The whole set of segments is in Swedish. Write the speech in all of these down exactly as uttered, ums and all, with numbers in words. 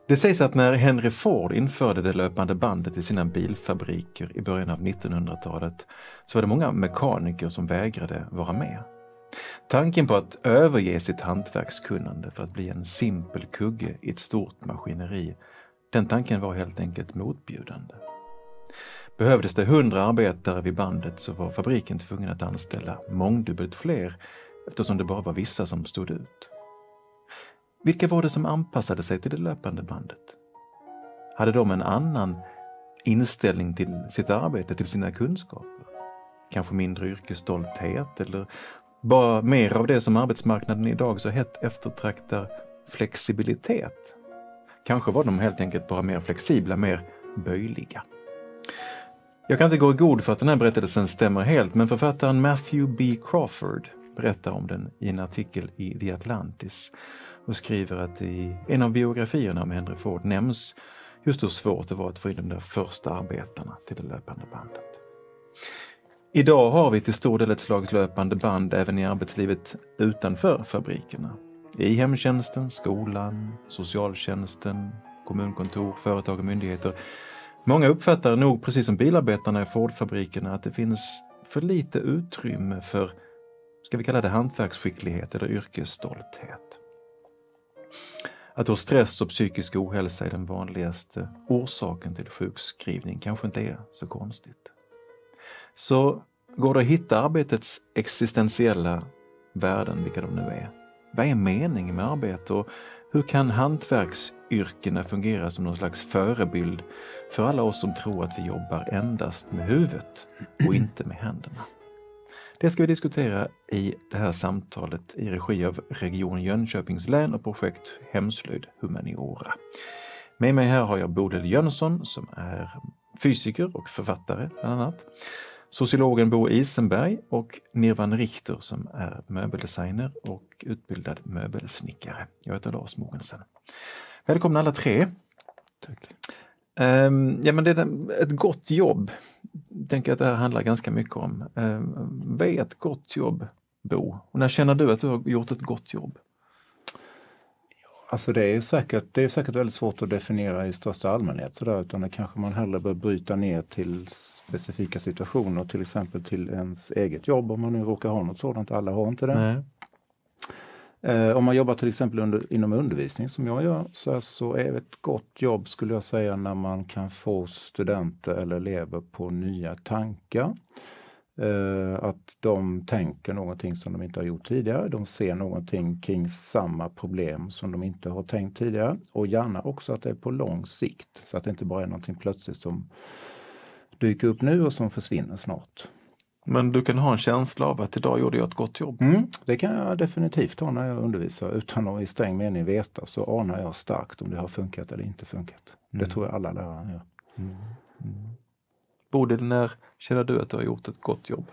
Det sägs att när Henry Ford införde det löpande bandet i sina bilfabriker i början av nittonhundratalet så var det många mekaniker som vägrade vara med. Tanken på att överge sitt hantverkskunnande för att bli en simpel kugge i ett stort maskineri, den tanken var helt enkelt motbjudande. Behövdes det hundra arbetare vid bandet så var fabriken tvungen att anställa mångdubbelt fler eftersom det bara var vissa som stod ut. Vilka var det som anpassade sig till det löpande bandet? Hade de en annan inställning till sitt arbete, till sina kunskaper? Kanske mindre yrkesstolthet eller bara mer av det som arbetsmarknaden idag så hett eftertraktar, flexibilitet? Kanske var de helt enkelt bara mer flexibla, mer böjliga. Jag kan inte gå i god för att den här berättelsen stämmer helt, men författaren Matthew B. Crawford berättar om den i en artikel i The Atlantis och skriver att i en av biografierna om Henry Ford nämns just hur svårt det var att få in de där första arbetarna till det löpande bandet. Idag har vi till stor del ett slags löpande band även i arbetslivet utanför fabrikerna. I hemtjänsten, skolan, socialtjänsten, kommunkontor, företag och myndigheter. Många uppfattar nog, precis som bilarbetarna i Ford-fabrikerna, att det finns för lite utrymme för, ska vi kalla det hantverksskicklighet eller yrkesstolthet. Att då stress och psykisk ohälsa är den vanligaste orsaken till sjukskrivning kanske inte är så konstigt. Så går det att hitta arbetets existentiella värden, vilka de nu är. Vad är meningen med arbete och hur kan hantverksyrkena fungera som någon slags förebild för alla oss som tror att vi jobbar endast med huvudet och inte med händerna? Det ska vi diskutera i det här samtalet i regi av Region Jönköpings län och projekt Hemslöjd Humaniora. Med mig här har jag Bodil Jönsson som är fysiker och författare bland annat. Sociologen Bo Isenberg och Nirvan Richter som är möbeldesigner och utbildad möbelsnickare. Jag heter Lars Mogensen. Välkomna alla tre. Tack. Um, ja, men det är ett gott jobb. Jag tänker att det här handlar ganska mycket om. Um, vad är ett gott jobb, Bo? Och när känner du att du har gjort ett gott jobb? Alltså det är säkert, det är säkert väldigt svårt att definiera i största allmänhet sådär, utan det kanske man hellre bör bryta ner till specifika situationer, till exempel till ens eget jobb om man nu råkar ha något sådant. Alla har inte det. Nej. Eh, om man jobbar till exempel under, inom undervisning som jag gör så, så är ett gott jobb skulle jag säga när man kan få studenter eller elever på nya tankar. Uh, att de tänker någonting som de inte har gjort tidigare. De ser någonting kring samma problem som de inte har tänkt tidigare. Och gärna också att det är på lång sikt. Så att det inte bara är någonting plötsligt som dyker upp nu och som försvinner snart. Men du kan ha en känsla av att idag gjorde jag ett gott jobb. Mm, det kan jag definitivt ha när jag undervisar. Utan att i sträng mening veta så anar jag starkt om det har funkat eller inte funkat. Mm. Det tror jag alla lärare gör. Mm. Mm. Bodil, när känner du att du har gjort ett gott jobb?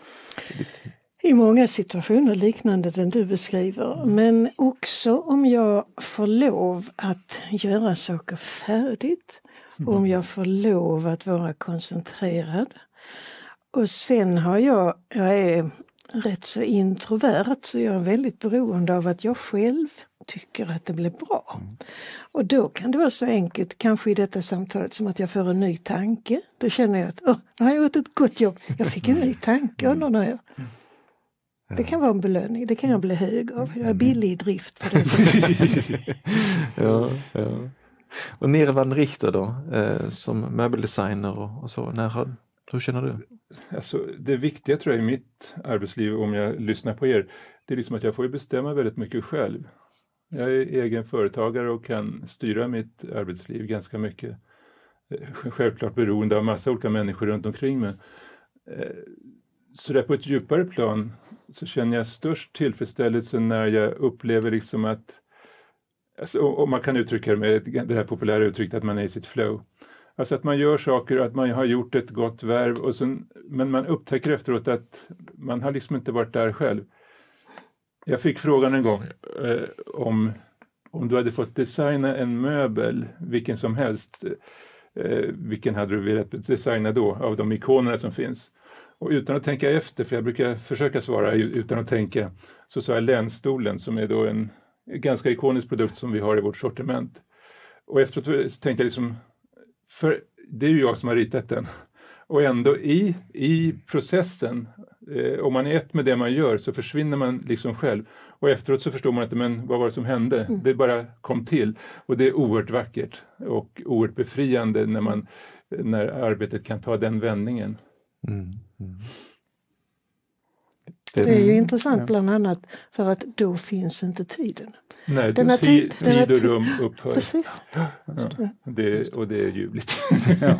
I många situationer liknande den du beskriver. Mm. Men också om jag får lov att göra saker färdigt. Mm. Om jag får lov att vara koncentrerad. Och sen har jag, jag är rätt så introvert så jag är väldigt beroende av att jag själv tycker att det blir bra. Mm. Och då kan det vara så enkelt, kanske i detta samtalet, som att jag får en ny tanke. Då känner jag att, åh, nu har jag gjort ett gott jobb. Jag fick en ny tanke av någon här. Det kan vara en belöning, det kan jag bli hög av. Jag är billig i drift på det sättet. ja, ja. Och Nirvan Richter då, eh, som möbeldesigner och, och så, när har, hur känner du? Alltså, det viktiga tror jag i mitt arbetsliv, om jag lyssnar på er, det är liksom att jag får bestämma väldigt mycket själv. Jag är egen företagare och kan styra mitt arbetsliv ganska mycket. Självklart beroende av massa olika människor runt omkring mig. Så där på ett djupare plan så känner jag störst tillfredsställelse när jag upplever liksom att, alltså, och man kan uttrycka det med det här populära uttrycket att man är i sitt flow. Alltså att man gör saker, att man har gjort ett gott värv, och sen, men man upptäcker efteråt att man har liksom inte varit där själv. Jag fick frågan en gång eh, om, om du hade fått designa en möbel, vilken som helst, eh, vilken hade du velat designa då av de ikonerna som finns? Och utan att tänka efter, för jag brukar försöka svara utan att tänka, så sa jag länsstolen som är då en ganska ikonisk produkt som vi har i vårt sortiment. Och efteråt tänkte jag liksom, för det är ju jag som har ritat den. Och ändå i, i processen, eh, om man är ett med det man gör så försvinner man liksom själv. Och efteråt så förstår man inte, men vad var det som hände? Mm. Det bara kom till. Och det är oerhört vackert och oerhört befriande när, man, när arbetet kan ta den vändningen. Mm. Mm. Det, det är ju intressant ja. bland annat för att då finns inte tiden. Nej, denna tid, tid, tid och rum upphör. Precis. Ja, det, och det är ljuvligt. Ja.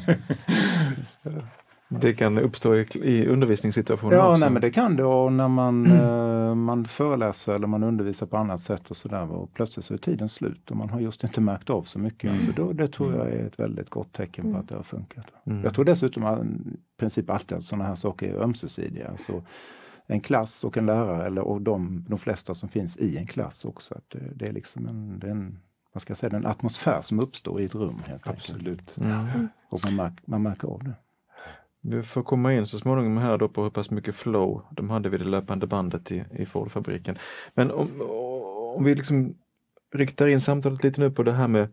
Det kan uppstå i, i undervisningssituationer ja, också. Nej, men det kan det och när man, eh, man föreläser eller man undervisar på annat sätt och sådär och plötsligt så är tiden slut och man har just inte märkt av så mycket. Mm. Så då, det tror jag är ett väldigt gott tecken på mm. att det har funkat. Mm. Jag tror dessutom att i princip alltid att sådana här saker är ömsesidiga. Så en klass och en lärare eller och de, de flesta som finns i en klass också. Att det, det är liksom en, det är en, vad ska jag säga, en atmosfär som uppstår i ett rum helt Absolut. Mm. Och man, märk, man märker av det. Vi får komma in så småningom här då på hur pass mycket flow de hade vid det löpande bandet i, i Ford-fabriken. Men om, om vi liksom riktar in samtalet lite nu på det här med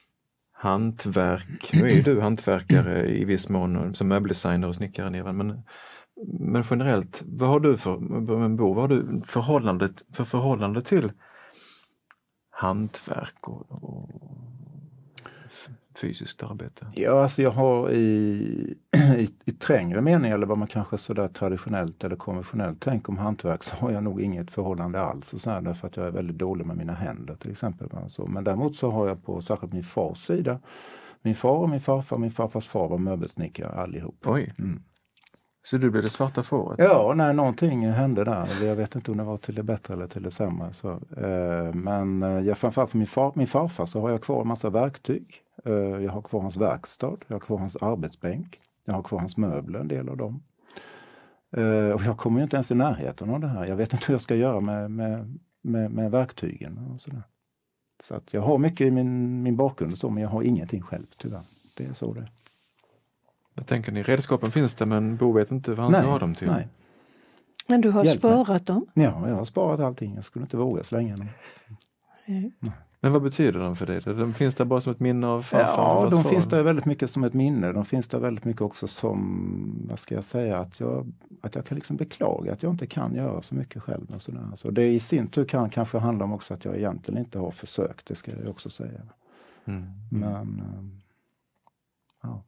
hantverk. Nu är ju du hantverkare i viss mån som möbeldesigner och snickare Nevan, men Men generellt, vad har du för, Bo, vad har du förhållande, för förhållande till hantverk och, och fysiskt arbete? Ja, alltså jag har i, i, i trängre mening eller vad man kanske sådär traditionellt eller konventionellt tänker om hantverk så har jag nog inget förhållande alls och så här, därför att jag är väldigt dålig med mina händer till exempel. Alltså. Men däremot så har jag på särskilt min fars sida, min far och min farfar och min farfars far var möbelsnickare allihop. Oj. Mm. Så du blev det svarta fåret? Ja, nej, någonting hände där. Jag vet inte om det var till det bättre eller till det sämre. Så, eh, men jag, framförallt för min, far, min farfar så har jag kvar en massa verktyg. Eh, jag har kvar hans verkstad, jag har kvar hans arbetsbänk. Jag har kvar hans möbler, en del av dem. Eh, och jag kommer ju inte ens i närheten av det här. Jag vet inte hur jag ska göra med, med, med, med verktygen och sådär. Så att jag har mycket i min, min bakgrund och så, men jag har ingenting själv tyvärr. Det är så det är. Jag tänker ni, redskapen finns det men Bo vet inte vad han nej, ska ha dem till. Nej. Men du har Hjälp sparat mig. dem? Ja, jag har sparat allting. Jag skulle inte våga slänga dem. Mm. Men vad betyder de för dig? De finns där bara som ett minne av farfar? Ja, de finns där väldigt mycket som ett minne. De finns där väldigt mycket också som, vad ska jag säga, att jag, att jag kan liksom beklaga att jag inte kan göra så mycket själv. Och sådär. Så det i sin tur kan kanske handla om också att jag egentligen inte har försökt, det ska jag också säga. Mm. Men, ja.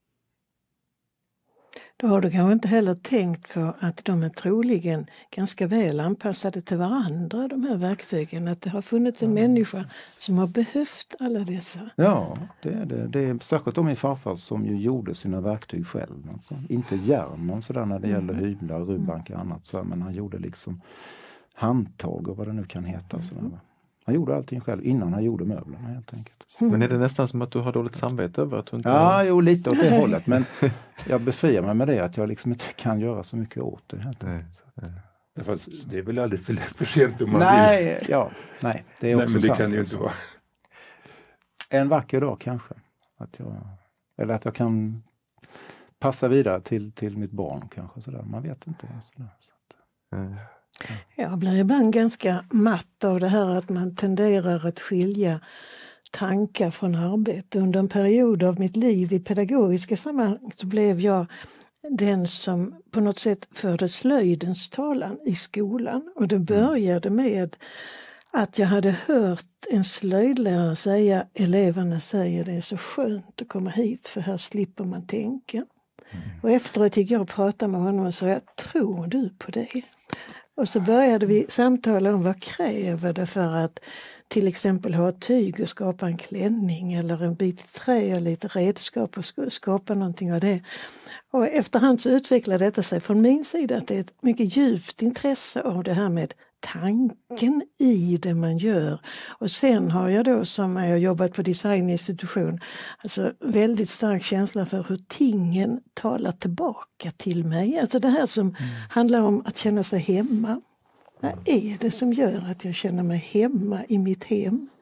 Då har du kanske inte heller tänkt på att de är troligen ganska väl anpassade till varandra, de här verktygen. Att det har funnits en ja, människa som har behövt alla dessa. Ja, det är det. Det är särskilt om min farfar som ju gjorde sina verktyg själv. Alltså. Inte järn, sådär när det gäller hyvlar, rubbankar och annat. Så, men han gjorde liksom handtag och vad det nu kan heta. Sådär. Han gjorde allting själv innan han gjorde möblerna helt enkelt. Mm. Men är det nästan som att du har dåligt samvete över att du inte... Ja, jo, lite åt det hållet. Men jag befriar mig med det att jag liksom inte kan göra så mycket åt det. Helt nej, nej. Därför det är väl aldrig för, för sent om man nej, vill. Ja, nej, det är nej, också men det sant. kan ju inte vara. En vacker dag kanske. Att jag, eller att jag kan passa vidare till, till mitt barn kanske. Sådär. Man vet inte. Sådär. Så att, mm. Jag blir ibland ganska matt av det här att man tenderar att skilja tankar från arbete. Under en period av mitt liv i pedagogiska sammanhang så blev jag den som på något sätt förde slöjdens talan i skolan. Och det började med att jag hade hört en slöjdlärare säga, eleverna säger det är så skönt att komma hit för här slipper man tänka. Mm. Och efteråt gick jag och pratade med honom och sa, jag tror du på det? Och så började vi samtala om vad kräver det för att till exempel ha ett tyg och skapa en klänning eller en bit trä och lite redskap och skapa någonting av det. Och efterhand så utvecklade detta sig från min sida att det är ett mycket djupt intresse av det här med tanken i det man gör. Och sen har jag då, som jag jobbat på designinstitution, alltså väldigt stark känsla för hur tingen talar tillbaka till mig. Alltså det här som mm. handlar om att känna sig hemma. Vad är det som gör att jag känner mig hemma i mitt hem?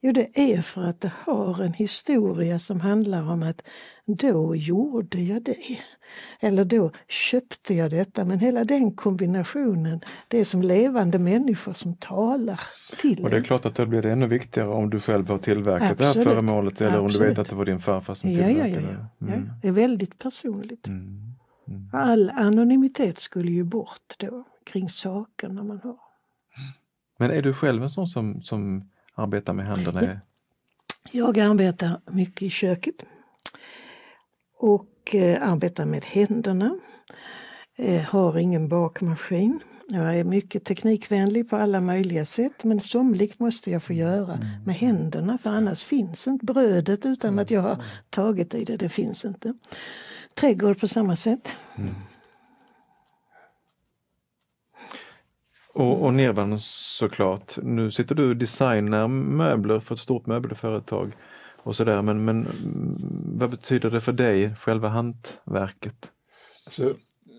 Jo, det är för att det har en historia som handlar om att då gjorde jag det. Eller då köpte jag detta. Men hela den kombinationen, det är som levande människor som talar till Och det är en. klart att då blir det ännu viktigare om du själv har tillverkat Absolut. det här föremålet eller Absolut. om du vet att det var din farfar som Ja, tillverkade ja, ja, det. ja. Mm. ja. Det är väldigt personligt. Mm. Mm. All anonymitet skulle ju bort då kring sakerna man har. Men är du själv en sån som, som arbetar med händerna? Ja. Jag arbetar mycket i köket och eh, arbetar med händerna. Eh, har ingen bakmaskin. Jag är mycket teknikvänlig på alla möjliga sätt, men somligt måste jag få göra med händerna, för annars finns inte brödet utan att jag har tagit i det. Det finns inte. Trädgård på samma sätt. Mm. Och, och Nirvan såklart. Nu sitter du och designar möbler för ett stort möbelföretag och sådär, men, men vad betyder det för dig, själva hantverket? Alltså,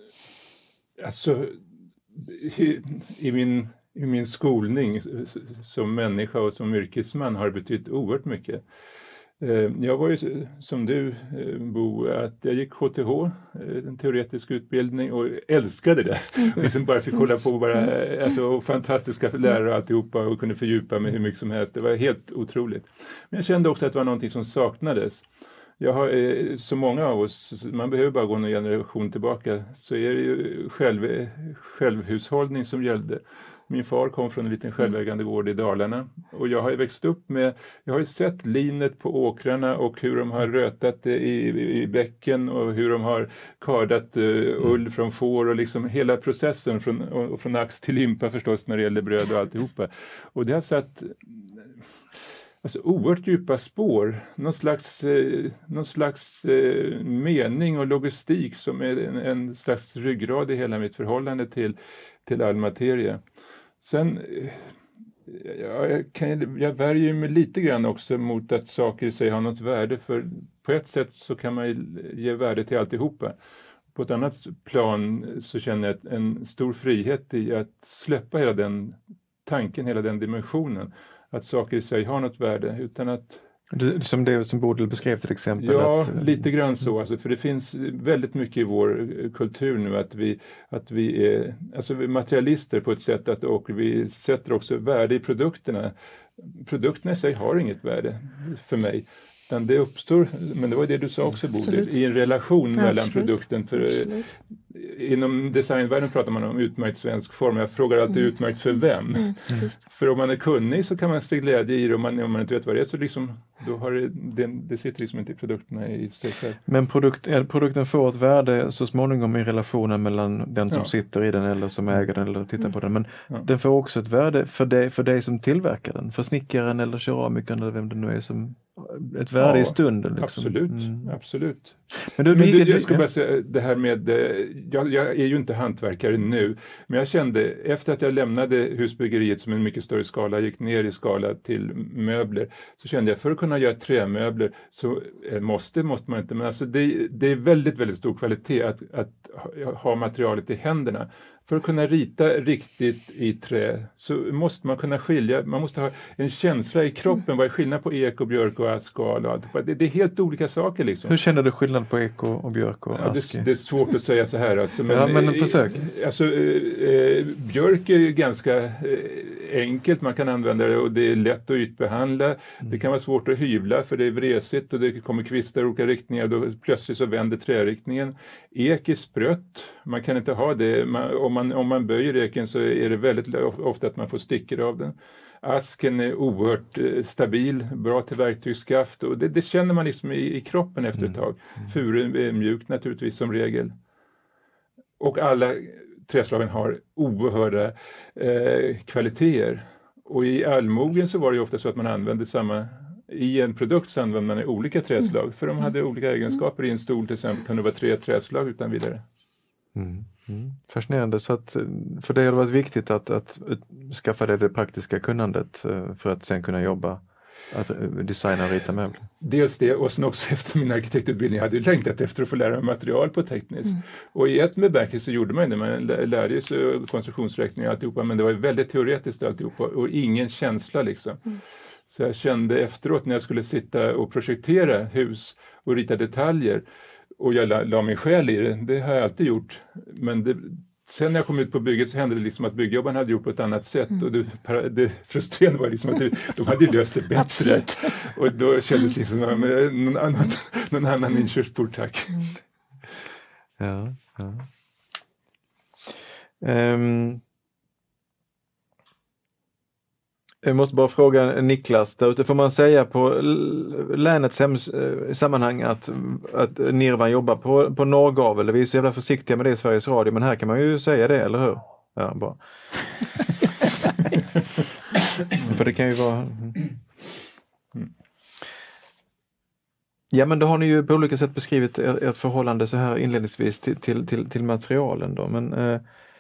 alltså i, i, min, i min skolning som människa och som yrkesman har det betytt oerhört mycket. Jag var ju som du, Bo, att jag gick K T H, en teoretisk utbildning, och älskade det. Liksom bara fick hålla på, bara, alltså, fantastiska lärare och alltihopa, och kunde fördjupa mig hur mycket som helst. Det var helt otroligt. Men jag kände också att det var någonting som saknades. Jag har, så många av oss, man behöver bara gå en generation tillbaka, så är det ju själv, självhushållning som gällde. Min far kom från en liten självägande gård i Dalarna, och jag har ju växt upp med, jag har ju sett linet på åkrarna och hur de har rötat det i, i bäcken och hur de har kardat uh, ull från får, och liksom hela processen från, och från ax till limpa förstås när det gäller bröd och alltihopa. Och det har satt alltså oerhört djupa spår, någon slags, eh, någon slags eh, mening och logistik som är en, en slags ryggrad i hela mitt förhållande till, till all materia. Sen, ja, jag, kan, jag värjer mig lite grann också mot att saker i sig har något värde, för på ett sätt så kan man ge värde till alltihopa. På ett annat plan så känner jag en stor frihet i att släppa hela den tanken, hela den dimensionen. Att saker i sig har något värde, utan att... Det, som det som Bodil beskrev till exempel. Ja, att, lite grann så. Alltså, för det finns väldigt mycket i vår kultur nu att vi, att vi är, alltså vi är materialister på ett sätt, att, och vi sätter också värde i produkterna. Produkterna i sig har inget värde för mig. Utan det uppstår, men det var det du sa också, Bodil, i en relation Absolut. mellan produkten. För, inom designvärlden pratar man om utmärkt svensk form. Jag frågar alltid mm. utmärkt för vem? Mm. Mm. För om man är kunnig så kan man se glädje i det. Om man, om man inte vet vad det är så liksom, då har det, det, det sitter liksom inte i produkterna i sig själv. Men produkt, produkten får ett värde så småningom i relationen mellan den som ja. sitter i den eller som äger den eller tittar på den. Men ja. den får också ett värde för dig, för dig som tillverkar den. För snickaren eller keramikern eller vem det nu är som... Ett värde ja, i stunden. Liksom. Absolut, mm. absolut. Men, du, men du, du, jag ska bara säga det här med, jag, jag är ju inte hantverkare nu, men jag kände efter att jag lämnade husbyggeriet som en mycket större skala, gick ner i skala till möbler, så kände jag för att kunna göra trämöbler så måste, måste man inte, men alltså det, det är väldigt, väldigt stor kvalitet att, att ha materialet i händerna. För att kunna rita riktigt i trä så måste man kunna skilja, man måste ha en känsla i kroppen, vad är skillnad på ek och björk och ask och allt. Det, det är helt olika saker liksom. Hur känner du skillnad på ek och, och björk och ja, ask? Det, det är svårt att säga så här. Alltså, men, ja, men försök. Alltså, eh, björk är ganska eh, enkelt, man kan använda det och det är lätt att ytbehandla. Mm. Det kan vara svårt att hyvla för det är vresigt och det kommer kvistar i olika riktningar, då plötsligt så vänder träriktningen. Ek är sprött, man kan inte ha det, man, om Man, om man böjer eken så är det väldigt ofta att man får stickor av den. Asken är oerhört eh, stabil, bra till verktygsskaft och det, det känner man liksom i, i kroppen efter ett tag. Mm. Furu är mjukt naturligtvis som regel. Och alla träslagen har oerhörda eh, kvaliteter. Och i allmogen så var det ju ofta så att man använde samma, i en produkt så använde man olika träslag. För de hade olika egenskaper. I en stol till exempel kunde det vara tre träslag utan vidare. Mm. Mm. Fascinerande, så att för dig har det varit viktigt att, att skaffa dig det praktiska kunnandet för att sen kunna jobba, att designa och rita möbler. Dels det, och sen också efter min arkitektutbildning hade jag längtat efter att få lära mig material på tekniskt. Mm. Och i ett bemärkelse gjorde man det, man lärde sig konstruktionsräkning och alltihopa, men det var väldigt teoretiskt alltihopa och ingen känsla liksom. Mm. Så jag kände efteråt när jag skulle sitta och projektera hus och rita detaljer, och jag la, la mig själv i det, det har jag alltid gjort. Men det, sen när jag kom ut på bygget så hände det liksom att byggjobbarna hade gjort på ett annat sätt. Mm. Och det, det frustrerande var liksom att det, de hade löst det bättre. Absolut. Och då kändes det som någon annan, någon annan inkörsport, tack. Mm. Ja, ja. Um, jag måste bara fråga Niklas där ute, får man säga på länets hems, sammanhang att, att Nirvan jobbar på, på Norrgavel? Vi är så jävla försiktiga med det i Sveriges Radio, men här kan man ju säga det, eller hur? Ja, bra. För det kan ju vara... Ja, men då har ni ju på olika sätt beskrivit ert förhållande så här inledningsvis till, till, till, till materialen då, men eh,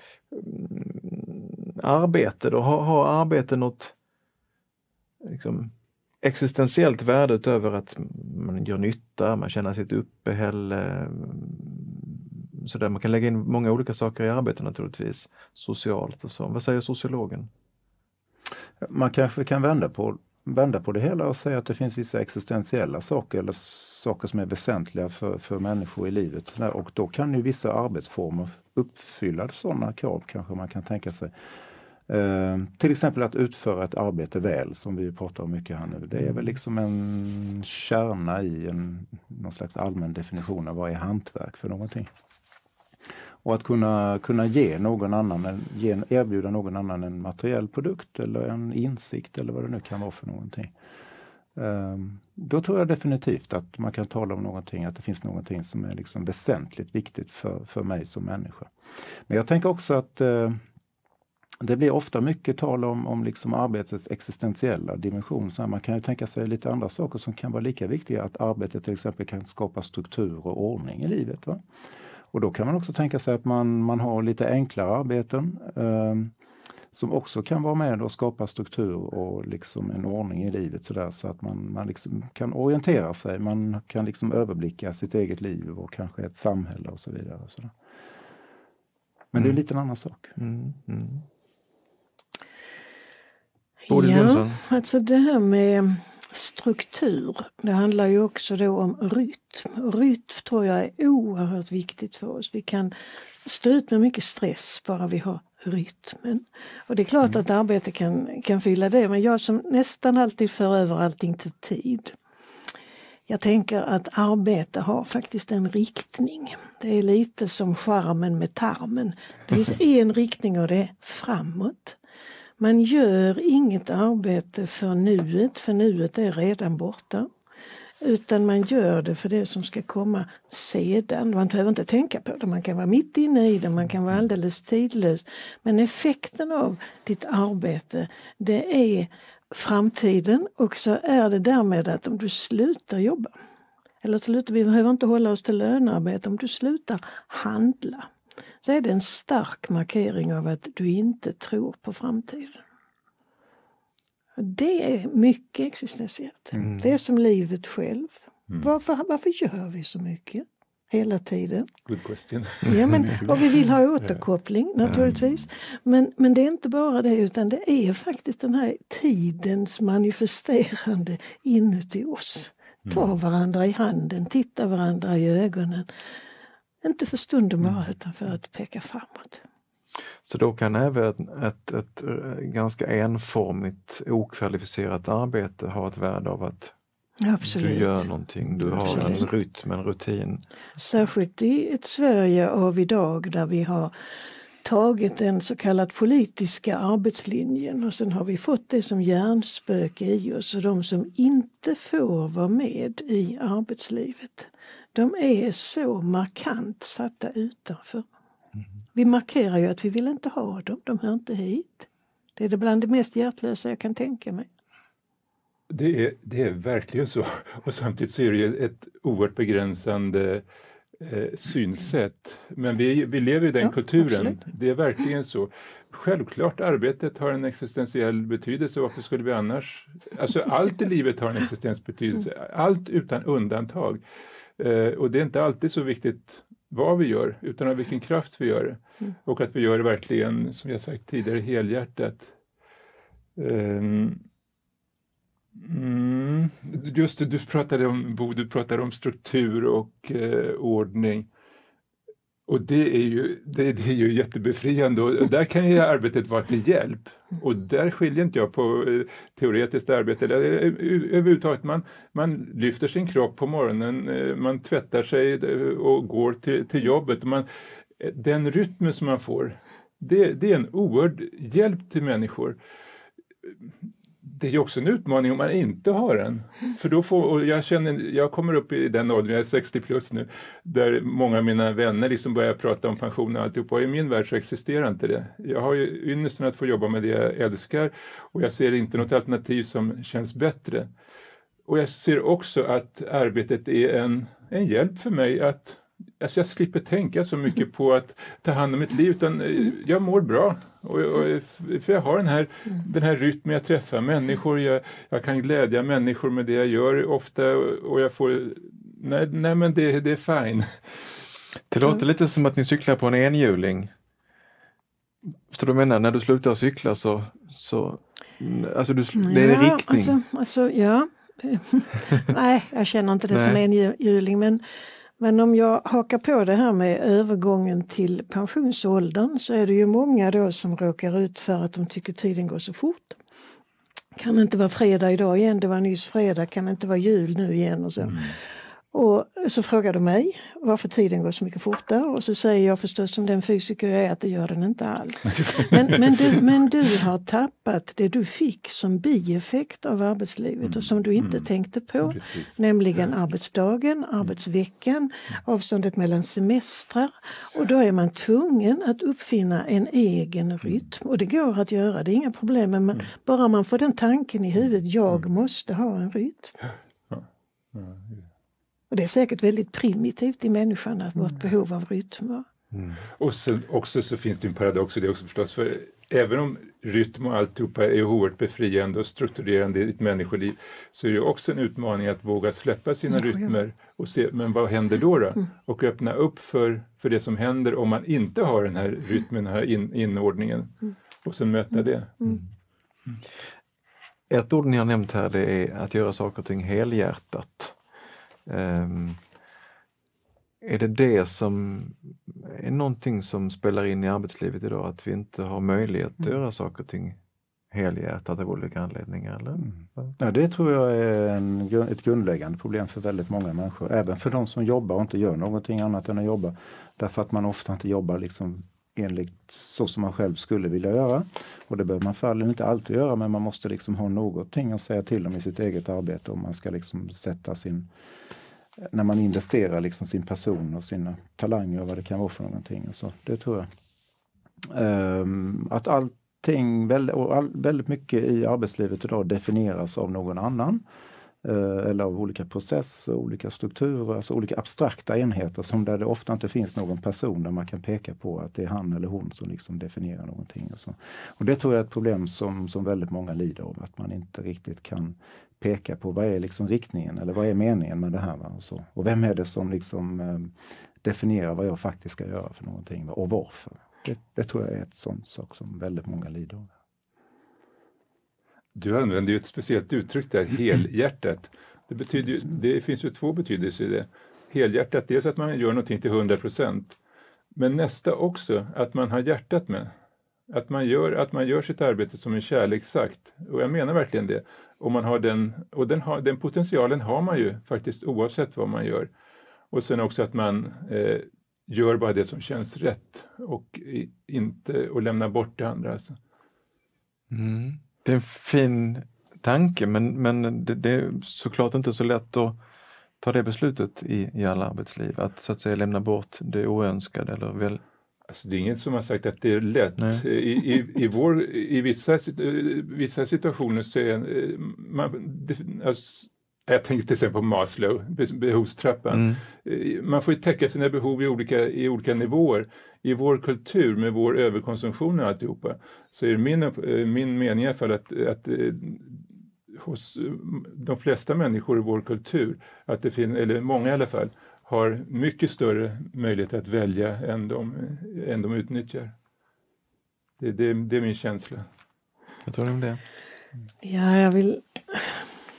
arbete då, har, har arbete något liksom existentiellt värde utöver att man gör nytta, man känner sitt uppehälle, så där man kan lägga in många olika saker i arbetet naturligtvis, socialt och så. Vad säger sociologen? Man kanske kan vända på vända på det hela och säga att det finns vissa existentiella saker eller saker som är väsentliga för, för människor i livet. Och då kan ju vissa arbetsformer uppfylla sådana krav, kanske man kan tänka sig. Eh, till exempel att utföra ett arbete väl, som vi pratar om mycket här nu. Det är väl liksom en kärna i en, någon slags allmän definition av vad är hantverk för någonting. Och att kunna, kunna ge någon annan, en, ge, erbjuda någon annan en materiell produkt eller en insikt eller vad det nu kan vara för någonting. Um, då tror jag definitivt att man kan tala om någonting, att det finns någonting som är liksom väsentligt viktigt för, för mig som människa. Men jag tänker också att uh, det blir ofta mycket tal om, om liksom arbetets existentiella dimension. Så man kan ju tänka sig lite andra saker som kan vara lika viktiga. Att arbetet till exempel kan skapa struktur och ordning i livet, va? Och då kan man också tänka sig att man, man har lite enklare arbeten eh, som också kan vara med och skapa struktur och liksom en ordning i livet så, där, så att man, man liksom kan orientera sig, man kan liksom överblicka sitt eget liv och kanske ett samhälle och så vidare. Och så där. Men mm. det är lite en annan sak. Mm. Mm. Ja, alltså det här med struktur, det handlar ju också då om rytm. Rytm tror jag är oerhört viktigt för oss. Vi kan stå ut med mycket stress bara vi har rytmen. Och det är klart mm. att arbete kan, kan fylla det, men jag som nästan alltid för över allting till tid. Jag tänker att arbete har faktiskt en riktning. Det är lite som charmen med tarmen. Det finns en riktning och det är framåt. Man gör inget arbete för nuet, för nuet är redan borta. Utan man gör det för det som ska komma sedan. Man behöver inte tänka på det, man kan vara mitt inne i det, man kan vara alldeles tidlös. Men effekten av ditt arbete, det är framtiden, och så är det därmed att om du slutar jobba, eller slutar, vi behöver inte hålla oss till lönearbete, om du slutar handla, så är det en stark markering av att du inte tror på framtiden. Det är mycket existentiellt. Mm. Det är som livet själv. Mm. Varför, varför gör vi så mycket hela tiden? Good question. Ja, men, och vi vill ha återkoppling naturligtvis. Men, men det är inte bara det, utan det är faktiskt den här tidens manifesterande inuti oss. Ta varandra i handen, titta varandra i ögonen. Inte för stunden bara, utan för att peka framåt. Så då kan även ett, ett, ett ganska enformigt, okvalificerat arbete ha ett värde av att Absolut. Du gör någonting, du Absolut. Har en rytm, en rutin. Särskilt i ett Sverige av idag där vi har tagit den så kallad politiska arbetslinjen och sen har vi fått det som hjärnspöke i oss, och de som inte får vara med i arbetslivet, de är så markant satta utanför. Mm. Vi markerar ju att vi vill inte ha dem, de hör inte hit. Det är det bland det mest hjärtlösa jag kan tänka mig. Det är, det är verkligen så, och samtidigt så är det ju ett oerhört begränsande eh, synsätt. Men vi, vi lever i den ja, kulturen, absolut. Det är verkligen så. Självklart arbetet har en existentiell betydelse, varför skulle vi annars... Alltså allt i livet har en existensbetydelse, allt utan undantag. Eh, och det är inte alltid så viktigt vad vi gör, utan av vilken kraft vi gör det. Mm. Och att vi gör det verkligen, som jag sagt tidigare, helhjärtat. Um, Mm, just det, du pratade om, Bo, du pratade om struktur och eh, ordning. Och det är ju, det, det är ju jättebefriande och där kan ju arbetet vara till hjälp. Och där skiljer inte jag på eh, teoretiskt arbete. Eller, överhuvudtaget man, man lyfter sin kropp på morgonen, eh, man tvättar sig och går till, till jobbet. Man, den rytmen som man får, det, det är en oerhörd hjälp till människor. Det är ju också en utmaning om man inte har den. För då får, och jag känner, jag kommer upp i den åldern, jag är sextio plus nu, där många av mina vänner liksom börjar prata om pension och alltihop. Och i min värld så existerar inte det. Jag har ju ynnesten att få jobba med det jag älskar och jag ser inte något alternativ som känns bättre. Och jag ser också att arbetet är en, en hjälp för mig att alltså jag slipper tänka så mycket på att ta hand om mitt liv, utan jag mår bra. Och, och, för jag har den här, den här rytmen, jag träffar människor, jag, jag kan glädja människor med det jag gör ofta och jag får, nej, nej men det, det är fine. Det låter lite som att ni cyklar på en enhjuling. Förstår du vad jag menar? När du slutar cykla så, så alltså du, det är en ja, riktning. Alltså, alltså ja. Nej, jag känner inte det som en enhjuling, men Men om jag hakar på det här med övergången till pensionsåldern så är det ju många då som råkar ut för att de tycker tiden går så fort. Kan inte vara fredag idag igen, det var nyss fredag, kan inte vara jul nu igen och så. Mm. Och så frågar de mig varför tiden går så mycket fortare och så säger jag förstås som den fysiker jag är att det gör den inte alls. Men, men, du, men du har tappat det du fick som bieffekt av arbetslivet mm. och som du inte mm. tänkte på. Precis. Nämligen ja. arbetsdagen, arbetsveckan, mm. avståndet mellan semestrar. Och då är man tvungen att uppfinna en egen rytm. Och det går att göra, det är inga problem. Men man, mm. bara man får den tanken i huvudet, jag måste ha en rytm. Ja. Ja. Ja. Och det är säkert väldigt primitivt i människan att vårt behov av rytm. Mm. Och sen också så finns det en paradox i det också förstås. För även om rytm och alltihopa är oerhört befriande och strukturerande i ett människoliv så är det också en utmaning att våga släppa sina ja, rytmer och se, men vad händer då då? Mm. Och öppna upp för, för det som händer om man inte har den här rytmen, den här in, inordningen. Mm. Och sen möta det. Mm. Mm. Ett ord ni har nämnt här, det är att göra saker och ting helhjärtat. Um, är det det som är någonting som spelar in i arbetslivet idag, att vi inte har möjlighet att göra saker och ting helhjärtat av olika anledningar? Eller? Mm. Ja, det tror jag är en, ett grundläggande problem för väldigt många människor, även för de som jobbar och inte gör någonting annat än att jobba, därför att man ofta inte jobbar liksom enligt så som man själv skulle vilja göra. Och det behöver man för alldeles inte alltid göra, men man måste liksom ha någonting att säga till om i sitt eget arbete om man ska liksom sätta sin, när man investerar liksom sin person och sina talanger och vad det kan vara för någonting. Så det tror jag. Um, att allting, väldigt, och all, väldigt mycket i arbetslivet idag definieras av någon annan. Eller av olika processer, olika strukturer, alltså olika abstrakta enheter som där det ofta inte finns någon person där man kan peka på att det är han eller hon som liksom definierar någonting. Och, så. Och det tror jag är ett problem som, som väldigt många lider av, att man inte riktigt kan peka på vad är liksom riktningen eller vad är meningen med det här. Va? Och, så. Och vem är det som liksom eh, definierar vad jag faktiskt ska göra för någonting och varför. Det, det tror jag är ett sånt sak som väldigt många lider av. Du använder ju ett speciellt uttryck där, helhjärtat. Det, betyder ju, det finns ju två betydelser i det. Helhjärtat, dels att man gör någonting till hundra procent. Men nästa också, att man har hjärtat med. Att man gör, att man gör sitt arbete som en kärleksakt. Och jag menar verkligen det. Och, man har den, och den, har, den potentialen har man ju faktiskt oavsett vad man gör. Och sen också att man eh, gör bara det som känns rätt. Och, i, inte, och lämnar bort det andra. Alltså. Mm. Det är en fin tanke, men, men det, det är såklart inte så lätt att ta det beslutet i, i alla arbetsliv. Att så att säga lämna bort det oönskade. Eller väl... alltså, det är ingen som har sagt att det är lätt. I, i, i, vår, i vissa, vissa situationer så är man... Det, alltså, jag tänkte till exempel på Maslow, behovstrappan. Mm. Man får ju täcka sina behov i olika, i olika nivåer. I vår kultur med vår överkonsumtion och alltihopa så är det min, min mening i alla fall att, att hos de flesta människor i vår kultur, att det finns, eller många i alla fall, har mycket större möjlighet att välja än de, än de utnyttjar. Det, det, det är min känsla. Jag tror om det. Ja, jag vill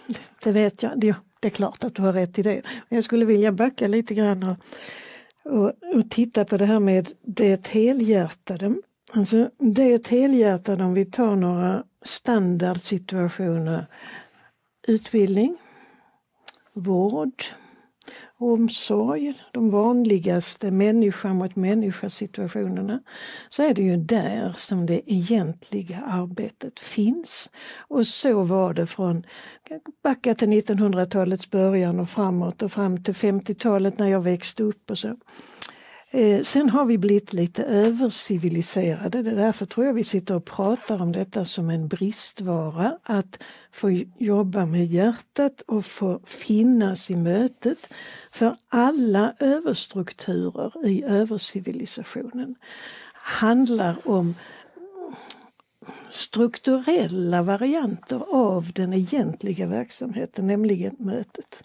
det vet jag. Det, det är klart att du har rätt i det. Men jag skulle vilja backa lite grann och, och, och titta på det här med det helhjärtade. Alltså det helhjärtade, om vi tar några standardsituationer, utbildning, vård, omsorg, de vanligaste människa mot människa situationerna, så är det ju där som det egentliga arbetet finns. Och så var det från backa till nittonhundratalets början och framåt och fram till femtiotalet när jag växte upp och så. Eh, sen har vi blivit lite överciviliserade. Det är därför tror jag vi sitter och pratar om detta som en bristvara. Att få jobba med hjärtat och få finnas i mötet. För alla överstrukturer i övercivilisationen handlar om strukturella varianter av den egentliga verksamheten, nämligen mötet.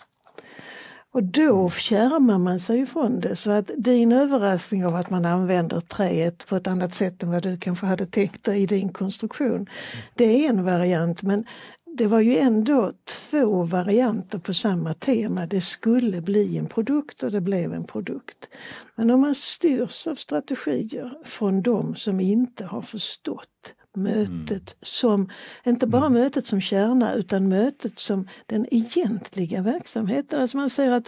Och då fjärmar man sig ifrån det, så att din överraskning av att man använder träet på ett annat sätt än vad du kanske hade tänkt dig i din konstruktion, det är en variant, men det var ju ändå två varianter på samma tema. Det skulle bli en produkt och det blev en produkt. Men om man styrs av strategier från de som inte har förstått mötet mm. som, inte bara mm. mötet som kärna, utan mötet som den egentliga verksamheten. Alltså man säger att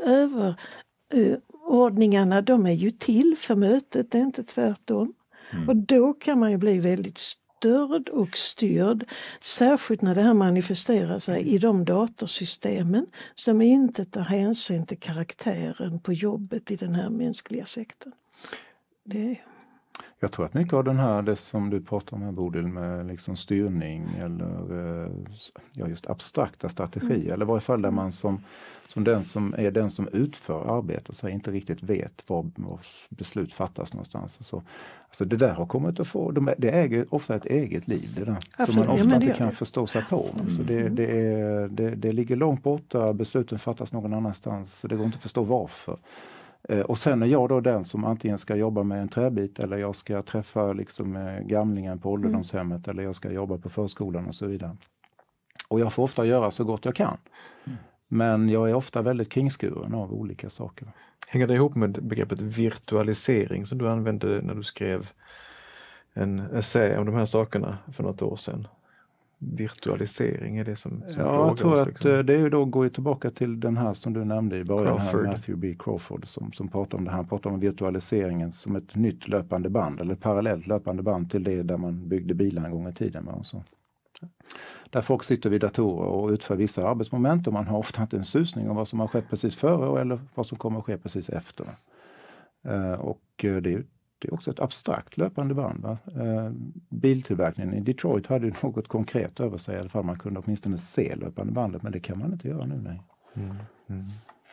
överordningarna, de är ju till för mötet, det är inte tvärtom. Mm. Och då kan man ju bli väldigt störd och styrd, särskilt när det här manifesterar sig i de datorsystemen som inte tar hänsyn till karaktären på jobbet i den här mänskliga sektorn. Det är... Jag tror att mycket av den här, det som du pratar om här, Bodil, med liksom styrning eller ja, just abstrakta strategier, mm. eller i varje fall där man som, som den som är den som utför arbetet så inte riktigt vet var, var beslut fattas någonstans. Och så. Alltså det där har kommit att få, de, det äger ofta ett eget liv, det där, som man ofta ja, inte kan förstå sig på. Mm. Alltså det, det, är, det, det ligger långt borta, besluten fattas någon annanstans, så det går inte att förstå varför. Och sen är jag då den som antingen ska jobba med en träbit eller jag ska träffa liksom gamlingen på ålderdomshemmet mm. eller jag ska jobba på förskolan och så vidare. Och jag får ofta göra så gott jag kan. Mm. Men jag är ofta väldigt kringskuren av olika saker. Hänger det ihop med begreppet virtualisering som du använde när du skrev en essä om de här sakerna för något år sedan? Virtualisering är det som, som ja, jag tror oss, liksom. Att det är ju då går ju tillbaka till den här som du nämnde i början, här, Matthew B. Crawford som, som pratar om det här. Han pratar om virtualiseringen som ett nytt löpande band eller parallellt löpande band till det där man byggde bilar en gång i tiden. Och så. Där folk sitter vid datorer och utför vissa arbetsmoment och man har ofta inte en susning om vad som har skett precis före eller vad som kommer att ske precis efter. Uh, och det är ju Det är också ett abstrakt löpande band. Va? Eh, biltillverkningen i Detroit hade ju något konkret över sig. I alla fall man kunde åtminstone se löpande bandet. Men det kan man inte göra nu. Nej. Mm, mm.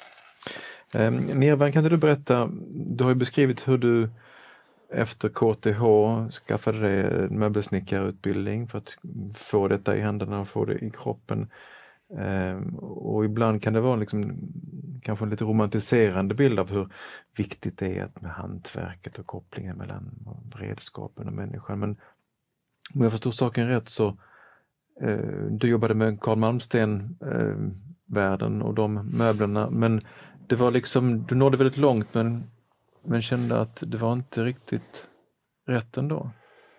Eh, Nirvan, kan inte du berätta? Du har ju beskrivit hur du efter K T H skaffade dig en möbelsnickarutbildning för att få detta i händerna och få det i kroppen. Um, och ibland kan det vara liksom, kanske en lite romantiserande bild av hur viktigt det är med hantverket och kopplingen mellan redskapen och människan. Men om jag förstår saken rätt så uh, du jobbade med Carl Malmsten uh, världen och de möblerna, men det var liksom, du nådde väldigt långt men, men kände att det var inte riktigt rätt ändå.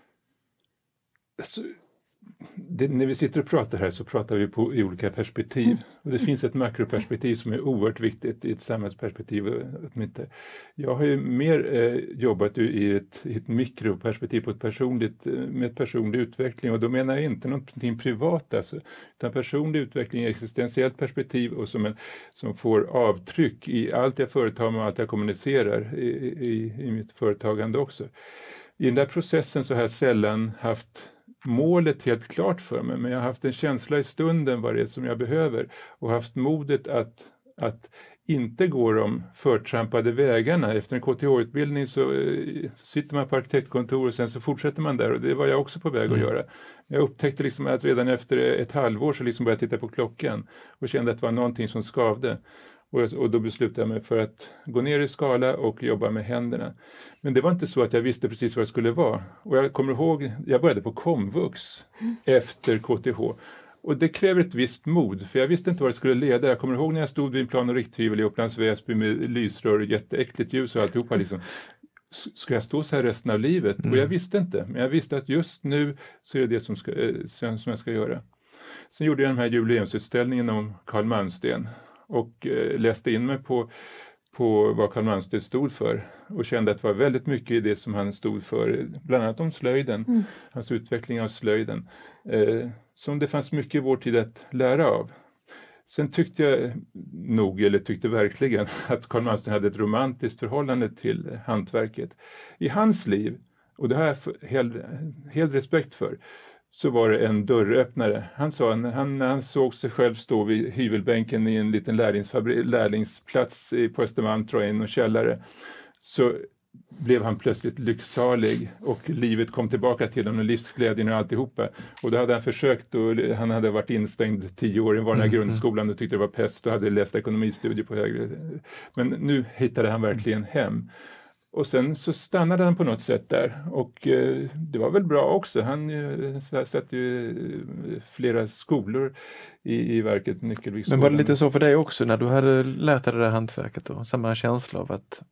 Alltså, det, när vi sitter och pratar här så pratar vi på i olika perspektiv. Och det finns ett makroperspektiv som är oerhört viktigt i ett samhällsperspektiv. Jag har ju mer eh, jobbat i ett, i ett mikroperspektiv på ett personligt, med ett personlig utveckling. Och då menar jag inte någonting privat alltså, utan personlig utveckling i existentiellt perspektiv och som, en, som får avtryck i allt jag företar mig och allt jag kommunicerar i, i, i mitt företagande också. I den där processen så har jag sällan haft målet helt klart för mig, men jag har haft en känsla i stunden vad det är som jag behöver och haft modet att, att inte gå de förtrampade vägarna. Efter en K T H-utbildning så eh, sitter man på arkitektkontor och sen så fortsätter man där och det var jag också på väg mm. att göra. Jag upptäckte liksom att redan efter ett halvår så liksom började jag titta på klockan och kände att det var någonting som skavde. Och, och då beslutade jag mig för att gå ner i skala och jobba med händerna. Men det var inte så att jag visste precis vad det skulle vara. Och jag kommer ihåg, jag började på komvux mm. efter K T H. Och det kräver ett visst mod, för jag visste inte vad det skulle leda. Jag kommer ihåg när jag stod vid en plan- och rikthyvel i Upplands Väsby med lysrör och jätteäckligt ljus och alltihopa liksom. Ska jag stå så här resten av livet? Mm. Och jag visste inte, men jag visste att just nu så är det det som, ska, som jag ska göra. Sen gjorde jag den här jubileumsutställningen om Carl Malmsten och eh, läste in mig på, på vad Carl Malmsten stod för och kände att det var väldigt mycket i det som han stod för, bland annat om slöjden, mm. hans utveckling av slöjden, eh, som det fanns mycket i vår tid att lära av. Sen tyckte jag nog, eller tyckte verkligen, att Carl Malmsten hade ett romantiskt förhållande till hantverket. I hans liv, och det har jag helt, helt respekt för, så var det en dörröppnare. Han sa, när han, när han såg sig själv stå vid hyvelbänken i en liten lärlingsplats på Östermalm, tror jag, i någon källare, så blev han plötsligt lycksalig och livet kom tillbaka till honom, och livsglädjen och alltihopa. Och då hade han försökt, och han hade varit instängd tio år i vanliga mm. grundskolan och tyckte det var pest och hade läst ekonomistudier på högre. Men nu hittade han verkligen hem. Och sen så stannade han på något sätt där, och eh, det var väl bra också. Han eh, satte ju flera skolor i, i verket Nyckelviksskolan. Men var det lite så för dig också när du hade lärt dig det där hantverket då? Samma känsla av att...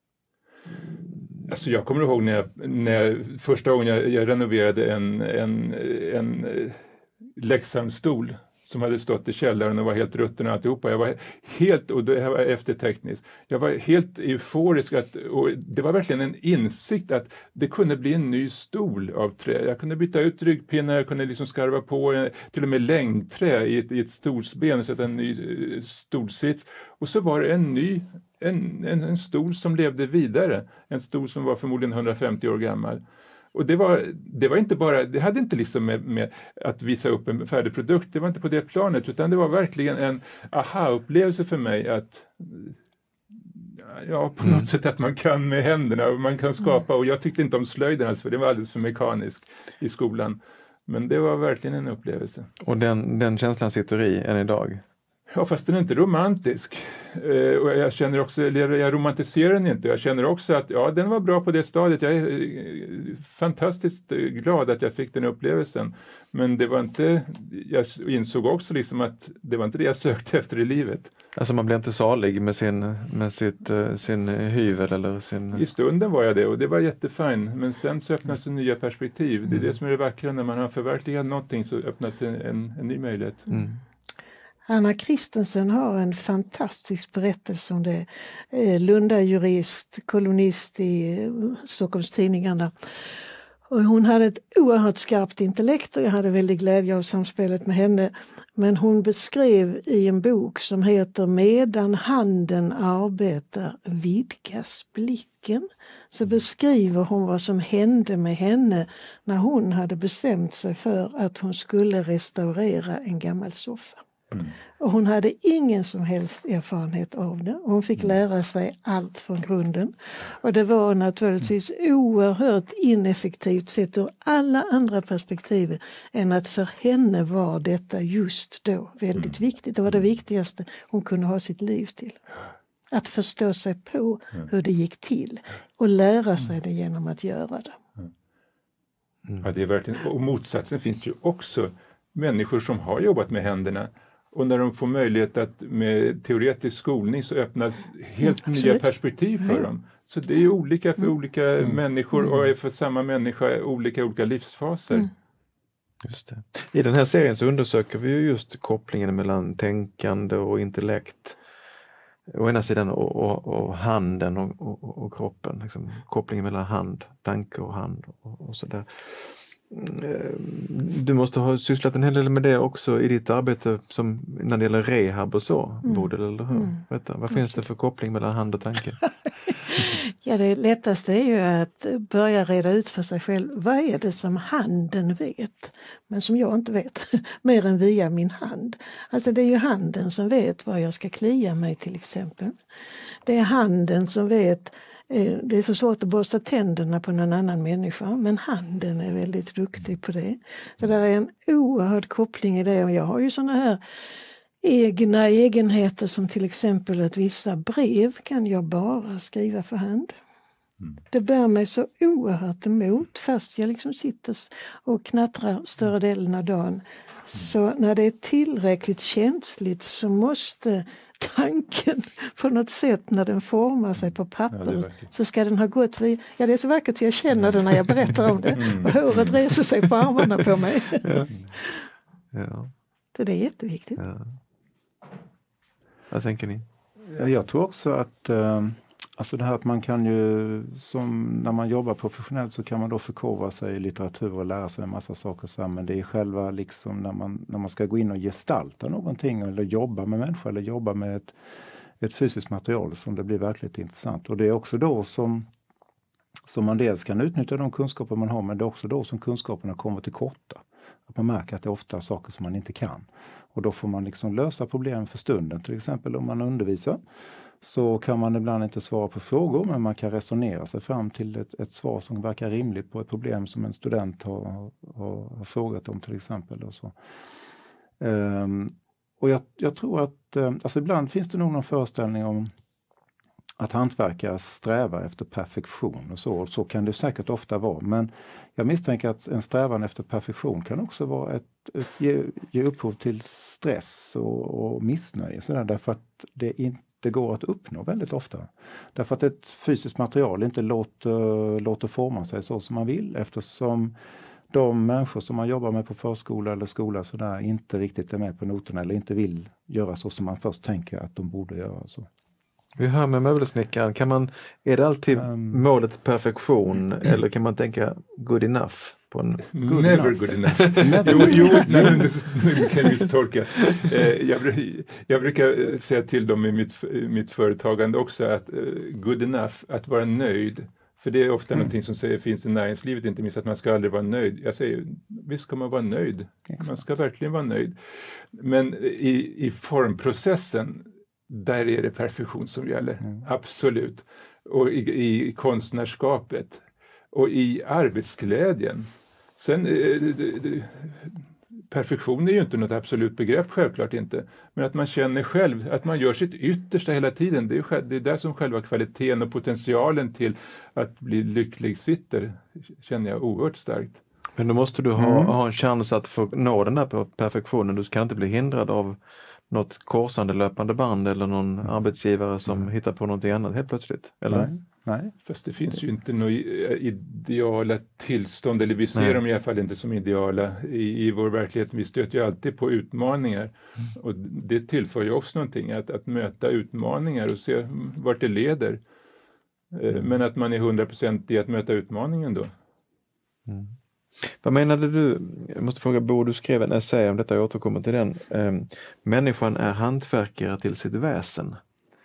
Alltså jag kommer ihåg när jag, när jag första gången jag, jag renoverade en, en, en Leksandsstol som hade stått i källaren och var helt rutten och alltihopa. Jag var helt, och det här var eftertekniskt, jag var helt euforisk att, och det var verkligen en insikt att det kunde bli en ny stol av trä. Jag kunde byta ut ryggpinnar, jag kunde liksom skarva på till och med längdträ i ett, i ett stolsben och sätta en ny stolsits. Och så var det en ny, en, en, en stol som levde vidare. En stol som var förmodligen hundrafemtio år gammal. Och det var, det var inte bara, det hade inte liksom med, med att visa upp en färdig produkt, det var inte på det planet, utan det var verkligen en aha-upplevelse för mig att, ja, på något mm. sätt att man kan med händerna och man kan skapa, och jag tyckte inte om slöjden alls, för det var alldeles för mekanisk i skolan. Men det var verkligen en upplevelse. Och den, den känslan sitter i än idag? Ja, fast den är inte romantisk. Eh, och jag känner också, eller jag romantiserar den inte. Jag känner också att ja, den var bra på det stadiet. Jag är eh, fantastiskt glad att jag fick den upplevelsen. Men det var inte, jag insåg också liksom att det var inte det jag sökte efter i livet. Alltså man blev inte salig med sin, med sitt, sin hyvel eller sin... I stunden var jag det, och det var jättefin. Men sen så öppnas mm. nya perspektiv. Det är det som är det vackra, när man har förverkligat någonting så öppnas en, en, en ny möjlighet. Mm. Anna Christensen har en fantastisk berättelse om det. Lunda-jurist, kolumnist i Stockholms tidningarna. Och hon hade ett oerhört skarpt intellekt och jag hade väldigt glädje av samspelet med henne. Men hon beskrev i en bok som heter Medan handen arbetar vidgas blicken. Så beskriver hon vad som hände med henne när hon hade bestämt sig för att hon skulle restaurera en gammal soffa. Mm. Och hon hade ingen som helst erfarenhet av det. Hon fick lära sig allt från grunden. Och det var naturligtvis oerhört ineffektivt sett ur alla andra perspektiv än att för henne var detta just då väldigt viktigt. Det var det viktigaste hon kunde ha sitt liv till. Att förstå sig på hur det gick till och lära sig det genom att göra det. Mm. Ja, det är verkligen, och motsatsen finns ju också människor som har jobbat med händerna. Och när de får möjlighet att med teoretisk skolning så öppnas helt mm, nya perspektiv för mm. dem. Så det är ju olika för mm. olika mm. människor och är för samma människa olika olika livsfaser. Mm. Just det. I den här serien så undersöker vi ju just kopplingen mellan tänkande och intellekt å ena sidan och, och, och handen och, och, och kroppen. Liksom, kopplingen mellan hand, tanke och hand och, och sådär. Du måste ha sysslat en hel del med det också i ditt arbete som när det gäller rehab och så, mm. Bodil, eller hur? Mm. Vet du, vad finns det för koppling mellan hand och tanke? Ja, det lättaste är ju att börja reda ut för sig själv, vad är det som handen vet, men som jag inte vet, mer än via min hand. Alltså det är ju handen som vet vad jag ska klia mig till exempel. Det är handen som vet. Det är så svårt att borsta tänderna på någon annan människa, men handen är väldigt duktig på det. Så där är en oerhörd koppling i det, och jag har ju såna här egna egenheter som till exempel att vissa brev kan jag bara skriva för hand. Mm. Det bär mig så oerhört emot fast jag liksom sitter och knattrar större delen av dagen. Så när det är tillräckligt känsligt så måste tanken på något sätt när den formar sig på papper ja, så ska den ha gått vid. Ja, det är så vackert så jag känner det när jag berättar om det. Mm. Och håret reser sig på armarna på mig. Ja. Ja. Så det är jätteviktigt. Ja. Vad tänker ni? Jag tror också att eh, alltså det här att man kan ju, som när man jobbar professionellt så kan man då förkovra sig i litteratur och lära sig en massa saker sen, men det är själva liksom när man, när man ska gå in och gestalta någonting eller jobba med människor eller jobba med ett, ett fysiskt material som det blir verkligt intressant. Och det är också då som, som man dels kan utnyttja de kunskaper man har, men det är också då som kunskaperna kommer till korta. Att man märker att det är ofta saker som man inte kan. Och då får man liksom lösa problem för stunden. Till exempel om man undervisar så kan man ibland inte svara på frågor, men man kan resonera sig fram till ett, ett svar som verkar rimligt på ett problem som en student har, har, har frågat om till exempel. Och, så. Um, och jag, jag tror att um, alltså ibland finns det nog någon föreställning om att hantverkare strävar efter perfektion och så. Och så kan det säkert ofta vara. Men jag misstänker att en strävan efter perfektion kan också vara ett, ett ge, ge upphov till stress och, och missnöje. Sådär, därför att det inte går att uppnå väldigt ofta. Därför att ett fysiskt material inte låter, låter forma sig så som man vill. Eftersom de människor som man jobbar med på förskola eller skola sådär, inte riktigt är med på noterna eller inte vill göra så som man först tänker att de borde göra. Så. Vi hör med möbelsnickaren, kan man, är det alltid um, målet perfektion eller kan man tänka good enough? På en good never enough. Good enough. Never. Jo, jo nej, nu kan misstolkas. Eh, jag, jag brukar säga till dem i mitt, mitt företagande också att uh, good enough, att vara nöjd. För det är ofta mm. någonting som säger, finns i näringslivet, inte minst att man ska aldrig vara nöjd. Jag säger, visst ska man vara nöjd. Exakt. Man ska verkligen vara nöjd. Men i, i formprocessen där är det perfektion som gäller, mm. absolut. Och i, i konstnärskapet och i arbetsglädjen. Sen, eh, perfektion är ju inte något absolut begrepp, självklart inte. Men att man känner själv, att man gör sitt yttersta hela tiden. Det är, det är där som själva kvaliteten och potentialen till att bli lycklig sitter, känner jag oerhört starkt. Men då måste du ha, mm. ha en chans att få nå den där perfektionen. Du kan inte bli hindrad av något korsande löpande band eller någon mm. arbetsgivare som mm. hittar på någonting annat helt plötsligt, eller? Nej, nej. Fast det finns ju inte några ideala tillstånd, eller vi ser nej. dem i alla fall inte som ideala i, i vår verklighet. Vi stöter ju alltid på utmaningar mm. och det tillför ju också någonting, att, att möta utmaningar och se vart det leder. Mm. Men att man är hundra procent i att möta utmaningen då. Mm. Vad menade du, jag måste fråga Bo, du skrev en essä om detta, jag återkommer till den. Um, människan är hantverkare till sitt väsen.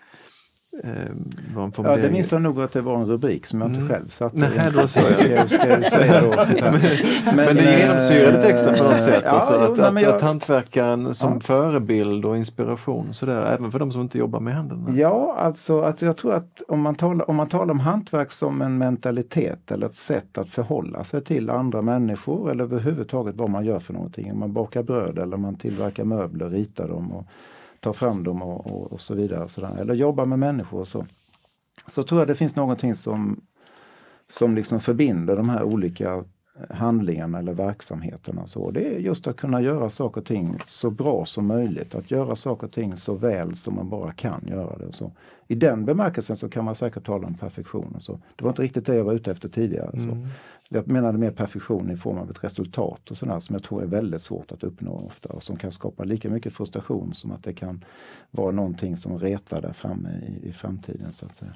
Um, ja, det minns jag nog att det var en rubrik som jag inte mm. själv satte. Nej, då så jag. Ska jag säga då, men, men, men det genomsyrade texten på något sätt. Ja, alltså, jo, att, nej, att, jag, att hantverkaren som ja. förebild och inspiration, sådär, även för de som inte jobbar med händerna. Ja, alltså att jag tror att om man, talar, om man talar om hantverk som en mentalitet eller ett sätt att förhålla sig till andra människor eller överhuvudtaget vad man gör för någonting. Om man bakar bröd eller man tillverkar möbler, ritar dem och tar fram dem och, och, och så vidare. Och sådär. Eller jobbar med människor och så. Så tror jag det finns någonting som, som liksom förbinder de här olika handlingarna eller verksamheterna. Så det är just att kunna göra saker och ting så bra som möjligt. Att göra saker och ting så väl som man bara kan göra det. Så i den bemärkelsen så kan man säkert tala om perfektion. Och så. Det var inte riktigt det jag var ute efter tidigare. Mm. Så. Jag menade mer perfektion i form av ett resultat och sådär som jag tror är väldigt svårt att uppnå ofta. Och som kan skapa lika mycket frustration som att det kan vara någonting som retar där framme i, i framtiden så att säga.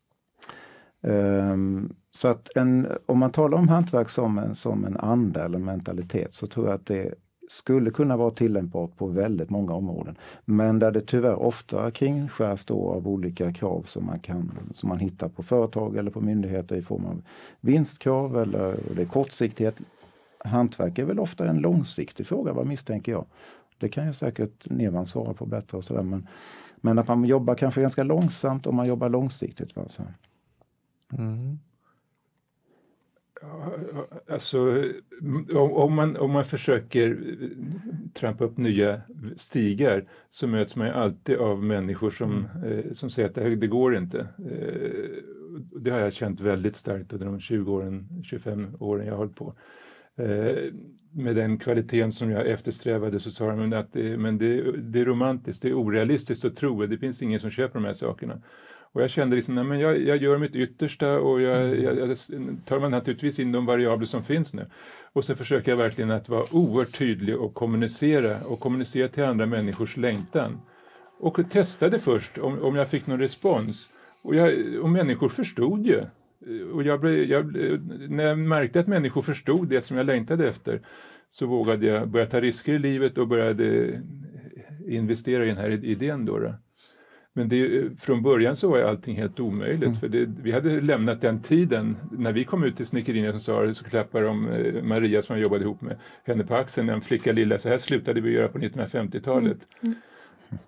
Um, så att en, om man talar om hantverk som en, som en ande eller mentalitet så tror jag att det skulle kunna vara tillämpbart på väldigt många områden. Men där det tyvärr ofta kringskärs då av olika krav som man, kan, som man hittar på företag eller på myndigheter i form av vinstkrav eller det är kortsiktighet. Hantverk är väl ofta en långsiktig fråga, vad misstänker jag. Det kan ju säkert Nevan svara på bättre och sådär. Men, men att man jobbar kanske ganska långsamt om man jobbar långsiktigt. Va, så. Mm. Alltså om man, om man försöker trampa upp nya stigar så möts man ju alltid av människor som, mm. eh, som säger att det, här, det går inte. Eh, det har jag känt väldigt starkt under de tjugo åren, tjugofem åren jag har hållit på. eh, med den kvaliteten som jag eftersträvade, så sa de att det, men det, det är romantiskt, det är orealistiskt att tro, det finns ingen som köper de här sakerna. Och jag kände liksom, nej, men jag, jag gör mitt yttersta och jag, jag, jag tar man naturligtvis in de variabler som finns nu. Och så försöker jag verkligen att vara oerhört tydlig och kommunicera och kommunicera till andra människors längtan. Och testade först om, om jag fick någon respons. Och, jag, och människor förstod ju. Och jag blev, jag, när jag märkte att människor förstod det som jag längtade efter, så vågade jag börja ta risker i livet och började investera i den här idén då. då. Men det, från början så var allting helt omöjligt. Mm. För det, vi hade lämnat den tiden. När vi kom ut till snickeriet som sa, så klappade de eh, Maria som jag jobbade ihop med henne på axeln. En flicka lilla, så här slutade vi göra på nittonhundrafemtiotalet. Mm. Mm.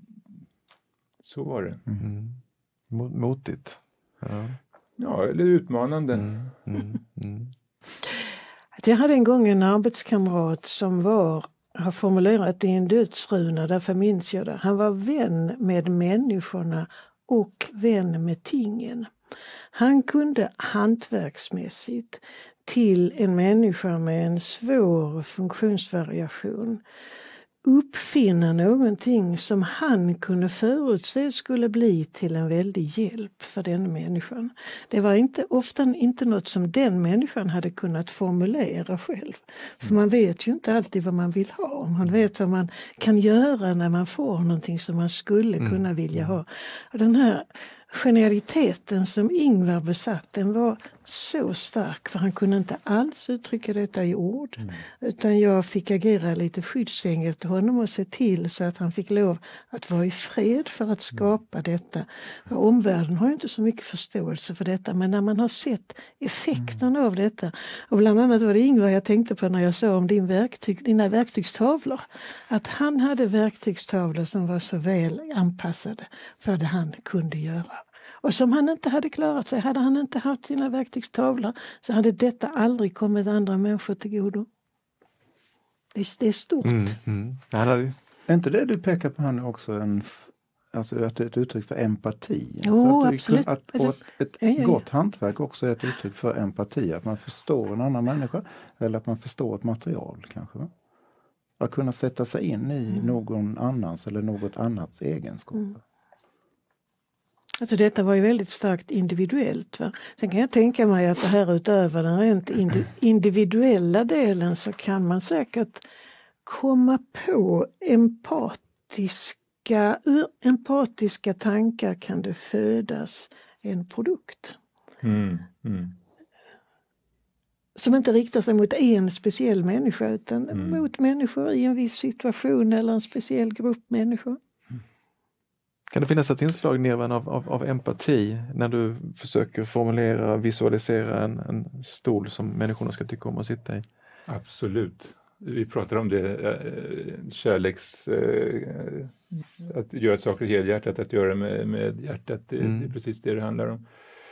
Så var det. Mm. Motigt. Ja. Ja, eller utmanande. Mm. Mm. Mm. Jag hade en gång en arbetskamrat som var, har formulerat i en dödsruna, därför minns jag det. Han var vän med människorna och vän med tingen. Han kunde hantverksmässigt till en människa med en svår funktionsvariation uppfinna någonting som han kunde förutse skulle bli till en väldig hjälp för den människan. Det var inte, ofta inte något som den människan hade kunnat formulera själv. För man vet ju inte alltid vad man vill ha. Man vet vad man kan göra när man får någonting som man skulle kunna vilja ha. Och den här genialiteten som Ingvar besatt, den var så stark, för han kunde inte alls uttrycka detta i ord. Mm. Utan jag fick agera lite skyddsängel till honom och se till så att han fick lov att vara i fred för att skapa detta. Och omvärlden har ju inte så mycket förståelse för detta, men när man har sett effekten mm. av detta, och bland annat var det Ingvar jag tänkte på när jag sa om din verktyg, dina verktygstavlor, att han hade verktygstavlor som var så väl anpassade för det han kunde göra. Och som han inte hade klarat sig, hade han inte haft sina verktygstavlor, så hade detta aldrig kommit andra människor till godo. Det är, det är stort. Mm, mm. Är inte det du pekar på här också, en, alltså ett, ett uttryck för empati? Jo, alltså absolut. Att, alltså, och ett ja, ja, ja. gott hantverk också är ett uttryck för empati, att man förstår en annan människa, eller att man förstår ett material kanske. Va? Att kunna sätta sig in i mm. någon annans eller något annats egenskaper. Mm. Alltså detta var ju väldigt starkt individuellt. Va? Sen kan jag tänka mig att det här utöver den rent individuella delen, så kan man säkert komma på empatiska, ur empatiska tankar kan det födas en produkt. Mm, mm. Som inte riktar sig mot en speciell människa, utan mm. mot människor i en viss situation eller en speciell grupp människor. Kan det finnas ett inslag, Nirvan, av, av, av empati när du försöker formulera, visualisera en, en stol som människorna ska tycka om att sitta i? Absolut. Vi pratar om det, kärleks... Att göra saker helhjärtat, att göra med, med hjärtat, det, mm. det är precis det det handlar om.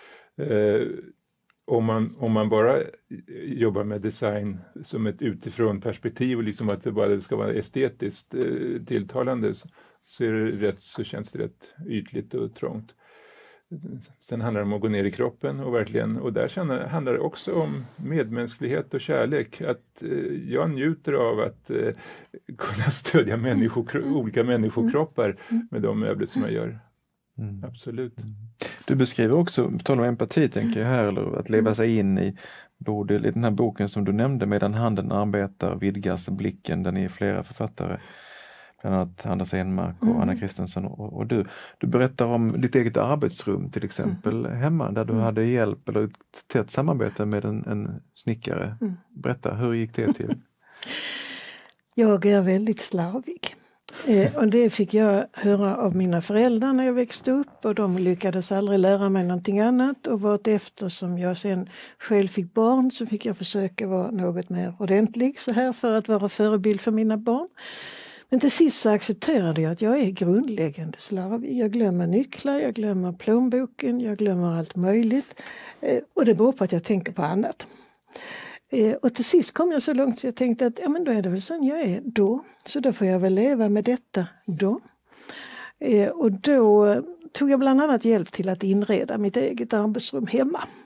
Om man, om man bara jobbar med design som ett utifrån perspektiv och liksom att det bara ska vara estetiskt tilltalande, så är det rätt, så känns det rätt ytligt och trångt. Sen handlar det om att gå ner i kroppen och verkligen, och där känner, handlar det också om medmänsklighet och kärlek. Att eh, jag njuter av att eh, kunna stödja människor, olika människokroppar med de möbler som jag gör. Mm. Absolut. Mm. Du beskriver också, på tal om empati tänker jag här, eller att leva sig in i Bodil, i den här boken som du nämnde, Medan handen arbetar vidgas blicken, den är flera författare. Bland annat Anders Enmark och mm. Anna Christensen och, och du. Du berättar om ditt eget arbetsrum till exempel mm. hemma, där du mm. hade hjälp eller ett tätt samarbete med en, en snickare. Mm. Berätta, hur gick det till? Jag är väldigt slarvig. Eh, och det fick jag höra av mina föräldrar när jag växte upp, och de lyckades aldrig lära mig någonting annat, och vart efter som jag sen själv fick barn så fick jag försöka vara något mer ordentlig så här för att vara förebild för mina barn. Men till sist så accepterade jag att jag är grundläggande slarvig. Jag glömmer nycklar, jag glömmer plånboken, jag glömmer allt möjligt. Eh, och det beror på att jag tänker på annat. Eh, och till sist kom jag så långt så jag tänkte att ja, men då är det väl sån jag är då. Så då får jag väl leva med detta då. Eh, och då tog jag bland annat hjälp till att inreda mitt eget arbetsrum hemma.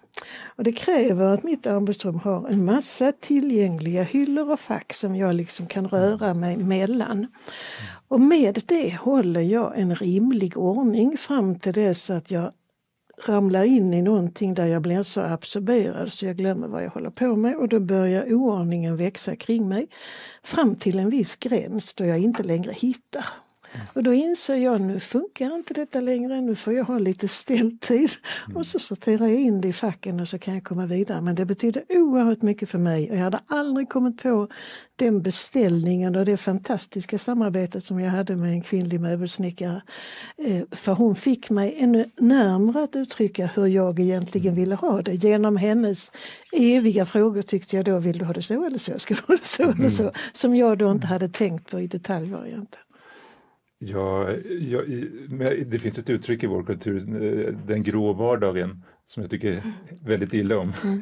Och det kräver att mitt arbetsrum har en massa tillgängliga hyllor och fack som jag liksom kan röra mig mellan. Och med det håller jag en rimlig ordning fram till dess att jag ramlar in i någonting där jag blir så absorberad så jag glömmer vad jag håller på med, och då börjar oordningen växa kring mig fram till en viss gräns då jag inte längre hittar. Och då inser jag, nu funkar inte detta längre, nu får jag ha lite ställtid. Mm. Och så sorterar jag in det i facken och så kan jag komma vidare. Men det betyder oerhört mycket för mig, och jag hade aldrig kommit på den beställningen och det fantastiska samarbetet som jag hade med en kvinnlig möbelsnickare. För hon fick mig ännu närmare att uttrycka hur jag egentligen ville ha det. Genom hennes eviga frågor tyckte jag då, vill du ha det så eller så? Ska du ha det så eller så? Som jag då inte hade tänkt på i detaljvarianter. Ja, ja, det finns ett uttryck i vår kultur, den grå vardagen, som jag tycker väldigt illa om. Mm.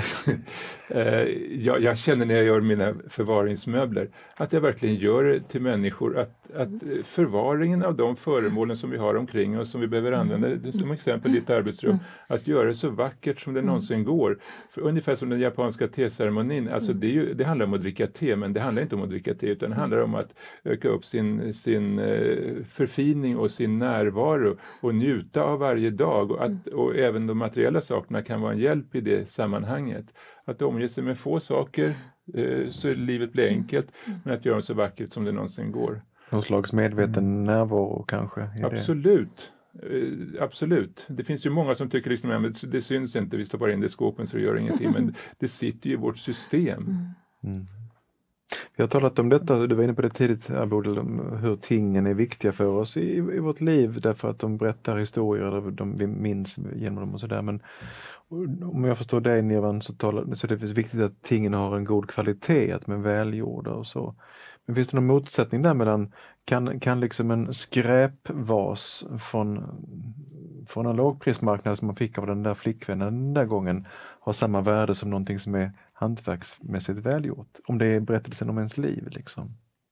jag, jag känner när jag gör mina förvaringsmöbler att jag verkligen gör det till människor, att, att förvaringen av de föremålen som vi har omkring oss som vi behöver använda, som exempel ditt arbetsrum, att göra det så vackert som det någonsin går. För ungefär som den japanska teceremonin, alltså det, är ju, det handlar om att dricka te, men det handlar inte om att dricka te, utan det handlar om att öka upp sin, sin förfining och sin närvaro och njuta av varje dag, och, att, och även de materiella sakerna kan vara en hjälp i det sammanhanget. Att omge sig med få saker eh, så livet blir enkelt, men att göra det så vackert som det någonsin går. Någon slags medveten mm. närvaro kanske? Absolut. Eh, absolut. Det finns ju många som tycker liksom, att det syns inte, vi stoppar in det i skåpen så det gör ingenting, men det sitter ju i vårt system. Mm. Vi har talat om detta, du var inne på det tidigt här, Bodil, om hur tingen är viktiga för oss i, i vårt liv, därför att de berättar historier, de, vi minns genom dem och sådär. Men om jag förstår dig, Nirvan, så, talar, så är det viktigt att tingen har en god kvalitet, att de är välgjorda och så. Men finns det någon motsättning där mellan, kan, kan liksom en skräpvas från, från en lågprismarknad som man fick av den där flickvännen den där gången ha samma värde som någonting som är hantverksmässigt välgjort? Om det är berättelsen om ens liv liksom.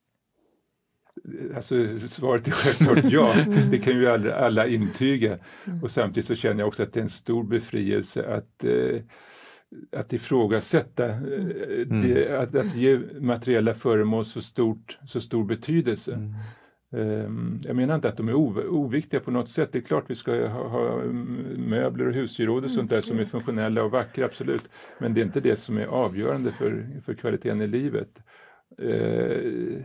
Alltså svaret är självklart ja, det kan ju alla, alla intyga. Och samtidigt så känner jag också att det är en stor befrielse att eh, att ifrågasätta, mm. det, att, att ge materiella föremål så, stort, så stor betydelse. Mm. Um, jag menar inte att de är ov, oviktiga på något sätt. Det är klart vi ska ha, ha möbler och husgeråd och sånt där som är funktionella och vackra, absolut. Men det är inte det som är avgörande för, för kvaliteten i livet. Uh,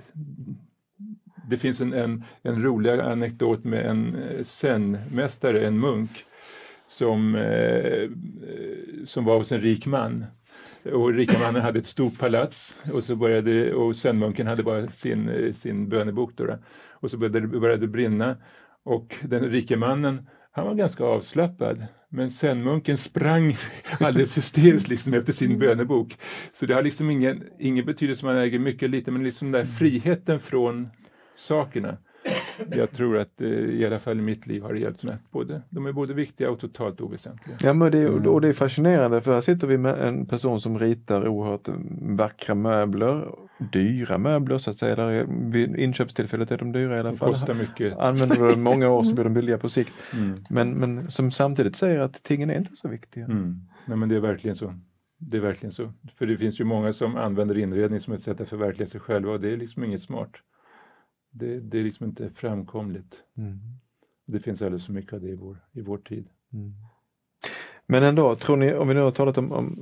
det finns en, en, en rolig anekdot med en zen-mästare, en munk, som, eh, som var hos en rik man. Och rika mannen hade ett stort palats, och så började, och zen-munken hade bara sin, sin bönebok då, och så började det började brinna, och den rike mannen, han var ganska avslappad, men zen-munken sprang alldeles hysteriskt liksom efter sin bönebok. Så det har liksom ingen, ingen betydelse om man äger mycket lite, men liksom den där friheten från sakerna. Jag tror att eh, i alla fall i mitt liv har det hjälpt mig. Både, de är både viktiga och totalt oväsentliga. Ja, men det är, och det är fascinerande, för här sitter vi med en person som ritar oerhört vackra möbler, dyra möbler så att säga. Där vid inköpstillfället är de dyra i alla fall. De kostar mycket. Använder du många år så blir de billiga på sikt. Mm. Men, men som samtidigt säger att tingen är inte så viktiga. Mm. Nej, men det är verkligen så. Det är verkligen så. För det finns ju många som använder inredning som ett sätt att förverkliga sig själva, och det är liksom inget smart. Det, det är liksom inte framkomligt. Mm. Det finns alldeles så mycket av det i vår, i vår tid. Mm. Men ändå, tror ni, om vi nu har talat om, om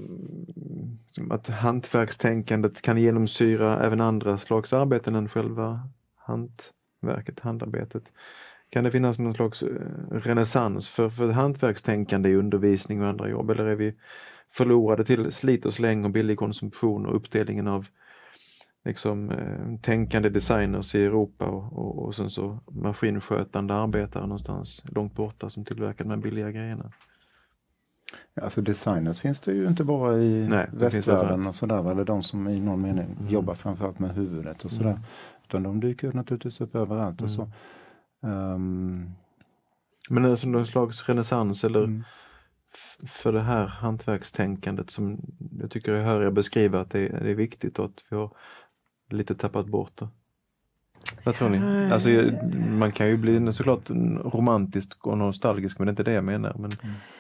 att hantverkstänkandet kan genomsyra även andra slags arbeten än själva hantverket, handarbetet. Kan det finnas någon slags renässans för, för hantverkstänkande i undervisning och andra jobb? Eller är vi förlorade till slit och släng och billig konsumtion och uppdelningen av liksom eh, tänkande designers i Europa och, och, och sen så maskinskötande arbetare någonstans långt borta som tillverkar de här billiga grejerna? Ja, alltså designers finns det ju inte bara i Nej, västvärlden och sådär, eller de som i någon mening mm. jobbar framförallt med huvudet och sådär. Mm. Utan de dyker naturligtvis upp överallt mm. och så. Um, Men är det som någon slags renässans eller mm. f- för det här hantverkstänkandet som jag tycker jag hör er beskriva att det är, det är viktigt och att vi har lite tappat bort det? Vad tror ni? Alltså, man kan ju bli såklart romantisk och nostalgisk, men det är inte det jag menar. Men...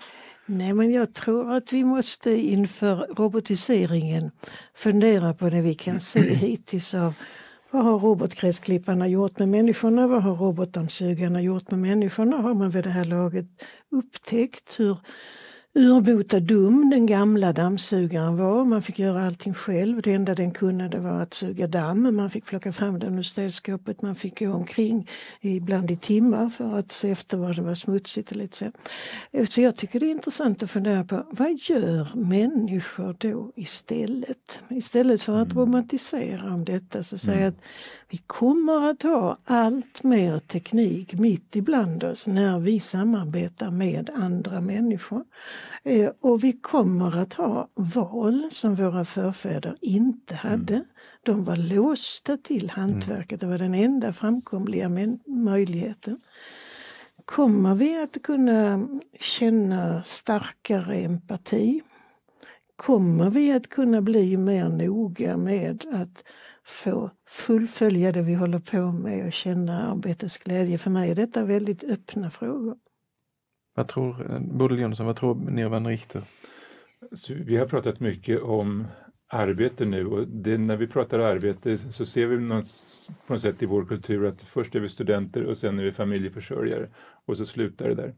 Nej, men jag tror att vi måste inför robotiseringen fundera på det vi kan se hittills av vad har robotgräsklipparna gjort med människorna, vad har robotdammsugarna gjort med människorna, har man vid det här laget upptäckt hur urbota dum den gamla dammsugaren var. Man fick göra allting själv. Det enda den kunde det var att suga damm. Man fick plocka fram den ur städskåpet. Man fick gå omkring ibland i timmar för att se efter vad det var smutsigt. Och lite så. Så jag tycker det är intressant att fundera på vad gör människor då istället? Istället för att romantisera om detta så säger jag att vi kommer att ha allt mer teknik mitt ibland oss när vi samarbetar med andra människor. Eh, och vi kommer att ha val som våra förfäder inte hade. Mm. De var låsta till hantverket, det var den enda framkomliga men- möjligheten. Kommer vi att kunna känna starkare empati? Kommer vi att kunna bli mer noga med att få fullfölja det vi håller på med och känna arbetets glädje? För mig är detta väldigt öppna frågor. Vad tror Bodil Jönsson, vad tror Nirvan Richter? Så vi har pratat mycket om arbete nu och det, när vi pratar arbete så ser vi någon, på något sätt i vår kultur att först är vi studenter och sen är vi familjeförsörjare och så slutar det där.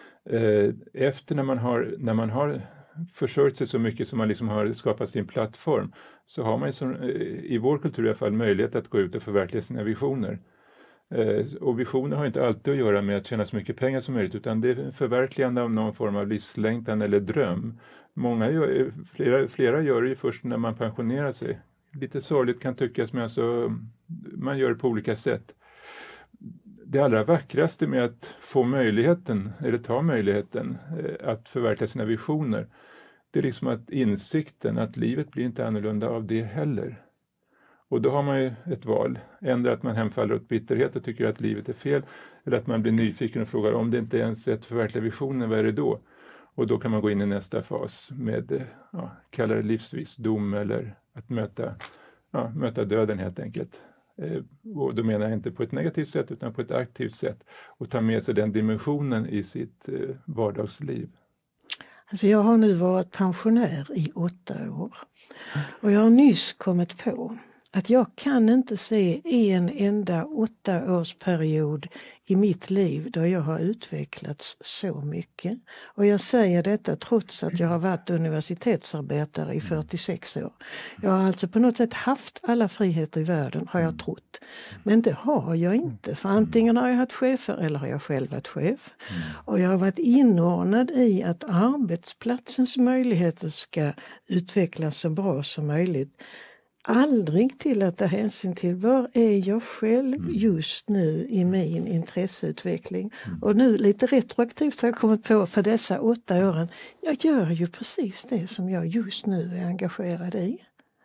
Efter när man har, när man har försörjt sig så mycket som man liksom har skapat sin plattform så har man som, i vår kultur i alla fall möjlighet att gå ut och förverkliga sina visioner. Och visioner har inte alltid att göra med att tjäna så mycket pengar som möjligt utan det är förverkligande av någon form av livslängtan eller dröm. Många gör, flera, flera gör det ju först när man pensionerar sig. Lite sorgligt kan tyckas men alltså, man gör det på olika sätt. Det allra vackraste med att få möjligheten, eller ta möjligheten att förverkliga sina visioner, det är liksom att insikten att livet blir inte annorlunda av det heller. Och då har man ju ett val. Ändå att man hemfaller åt bitterhet och tycker att livet är fel. Eller att man blir nyfiken och frågar om det inte ens är ett förverkliga visionen, vad är det då? Och då kan man gå in i nästa fas med, ja, kalla det livsvisdom eller att möta, ja, möta döden helt enkelt. Eh, och då menar jag inte på ett negativt sätt utan på ett aktivt sätt. Och ta med sig den dimensionen i sitt eh, vardagsliv. Alltså jag har nu varit pensionär i åtta år. Och jag har nyss kommit på att jag kan inte se en enda åttaårsperiod i mitt liv då jag har utvecklats så mycket. Och jag säger detta trots att jag har varit universitetsarbetare i fyrtiosex år. Jag har alltså på något sätt haft alla friheter i världen, har jag trott. Men det har jag inte, för antingen har jag haft chefer eller har jag själv varit chef. Och jag har varit inordnad i att arbetsplatsens möjligheter ska utvecklas så bra som möjligt. Aldrig till att ta hänsyn till var är jag själv just nu i min intresseutveckling. Och nu lite retroaktivt har jag kommit på för dessa åtta åren. Jag gör ju precis det som jag just nu är engagerad i.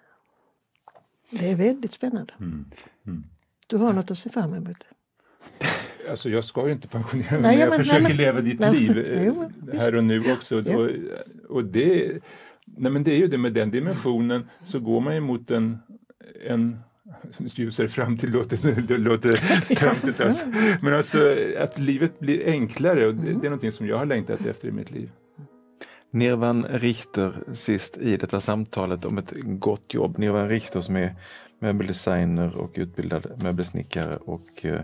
Det är väldigt spännande. Mm. Mm. Du har något att se fram emot. Alltså jag ska ju inte pensionera mig, nej, jag men, försöker nej, leva ditt nej, liv nej, här och nu också. Ja. Och, och det, nej men det är ju det med den dimensionen så går man ju mot en, en ljusare framtid, låter, låter töntigt alltså. Men alltså att livet blir enklare och det, det är någonting som jag har längtat efter i mitt liv. Nirvan Richter sist i detta samtalet om ett gott jobb. Nirvan Richter som är möbeldesigner och utbildad möbelsnickare och eh,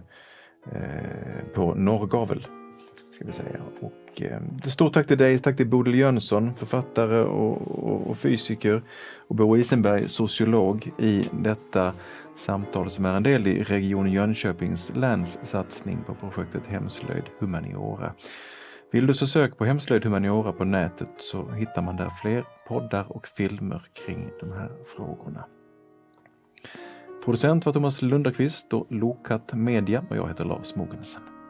på Norrgavel ska vi säga. Och, eh, stort tack till dig, tack till Bodil Jönsson, författare och, och, och fysiker, och Bo Isenberg, sociolog, i detta samtal som är en del i Region Jönköpings läns satsning på projektet Hemslöjd Humaniora. Vill du så sök på Hemslöjd Humaniora på nätet så hittar man där fler poddar och filmer kring de här frågorna. Producent var Thomas Lunderqvist och Lokat Media och jag heter Lars Mogensen.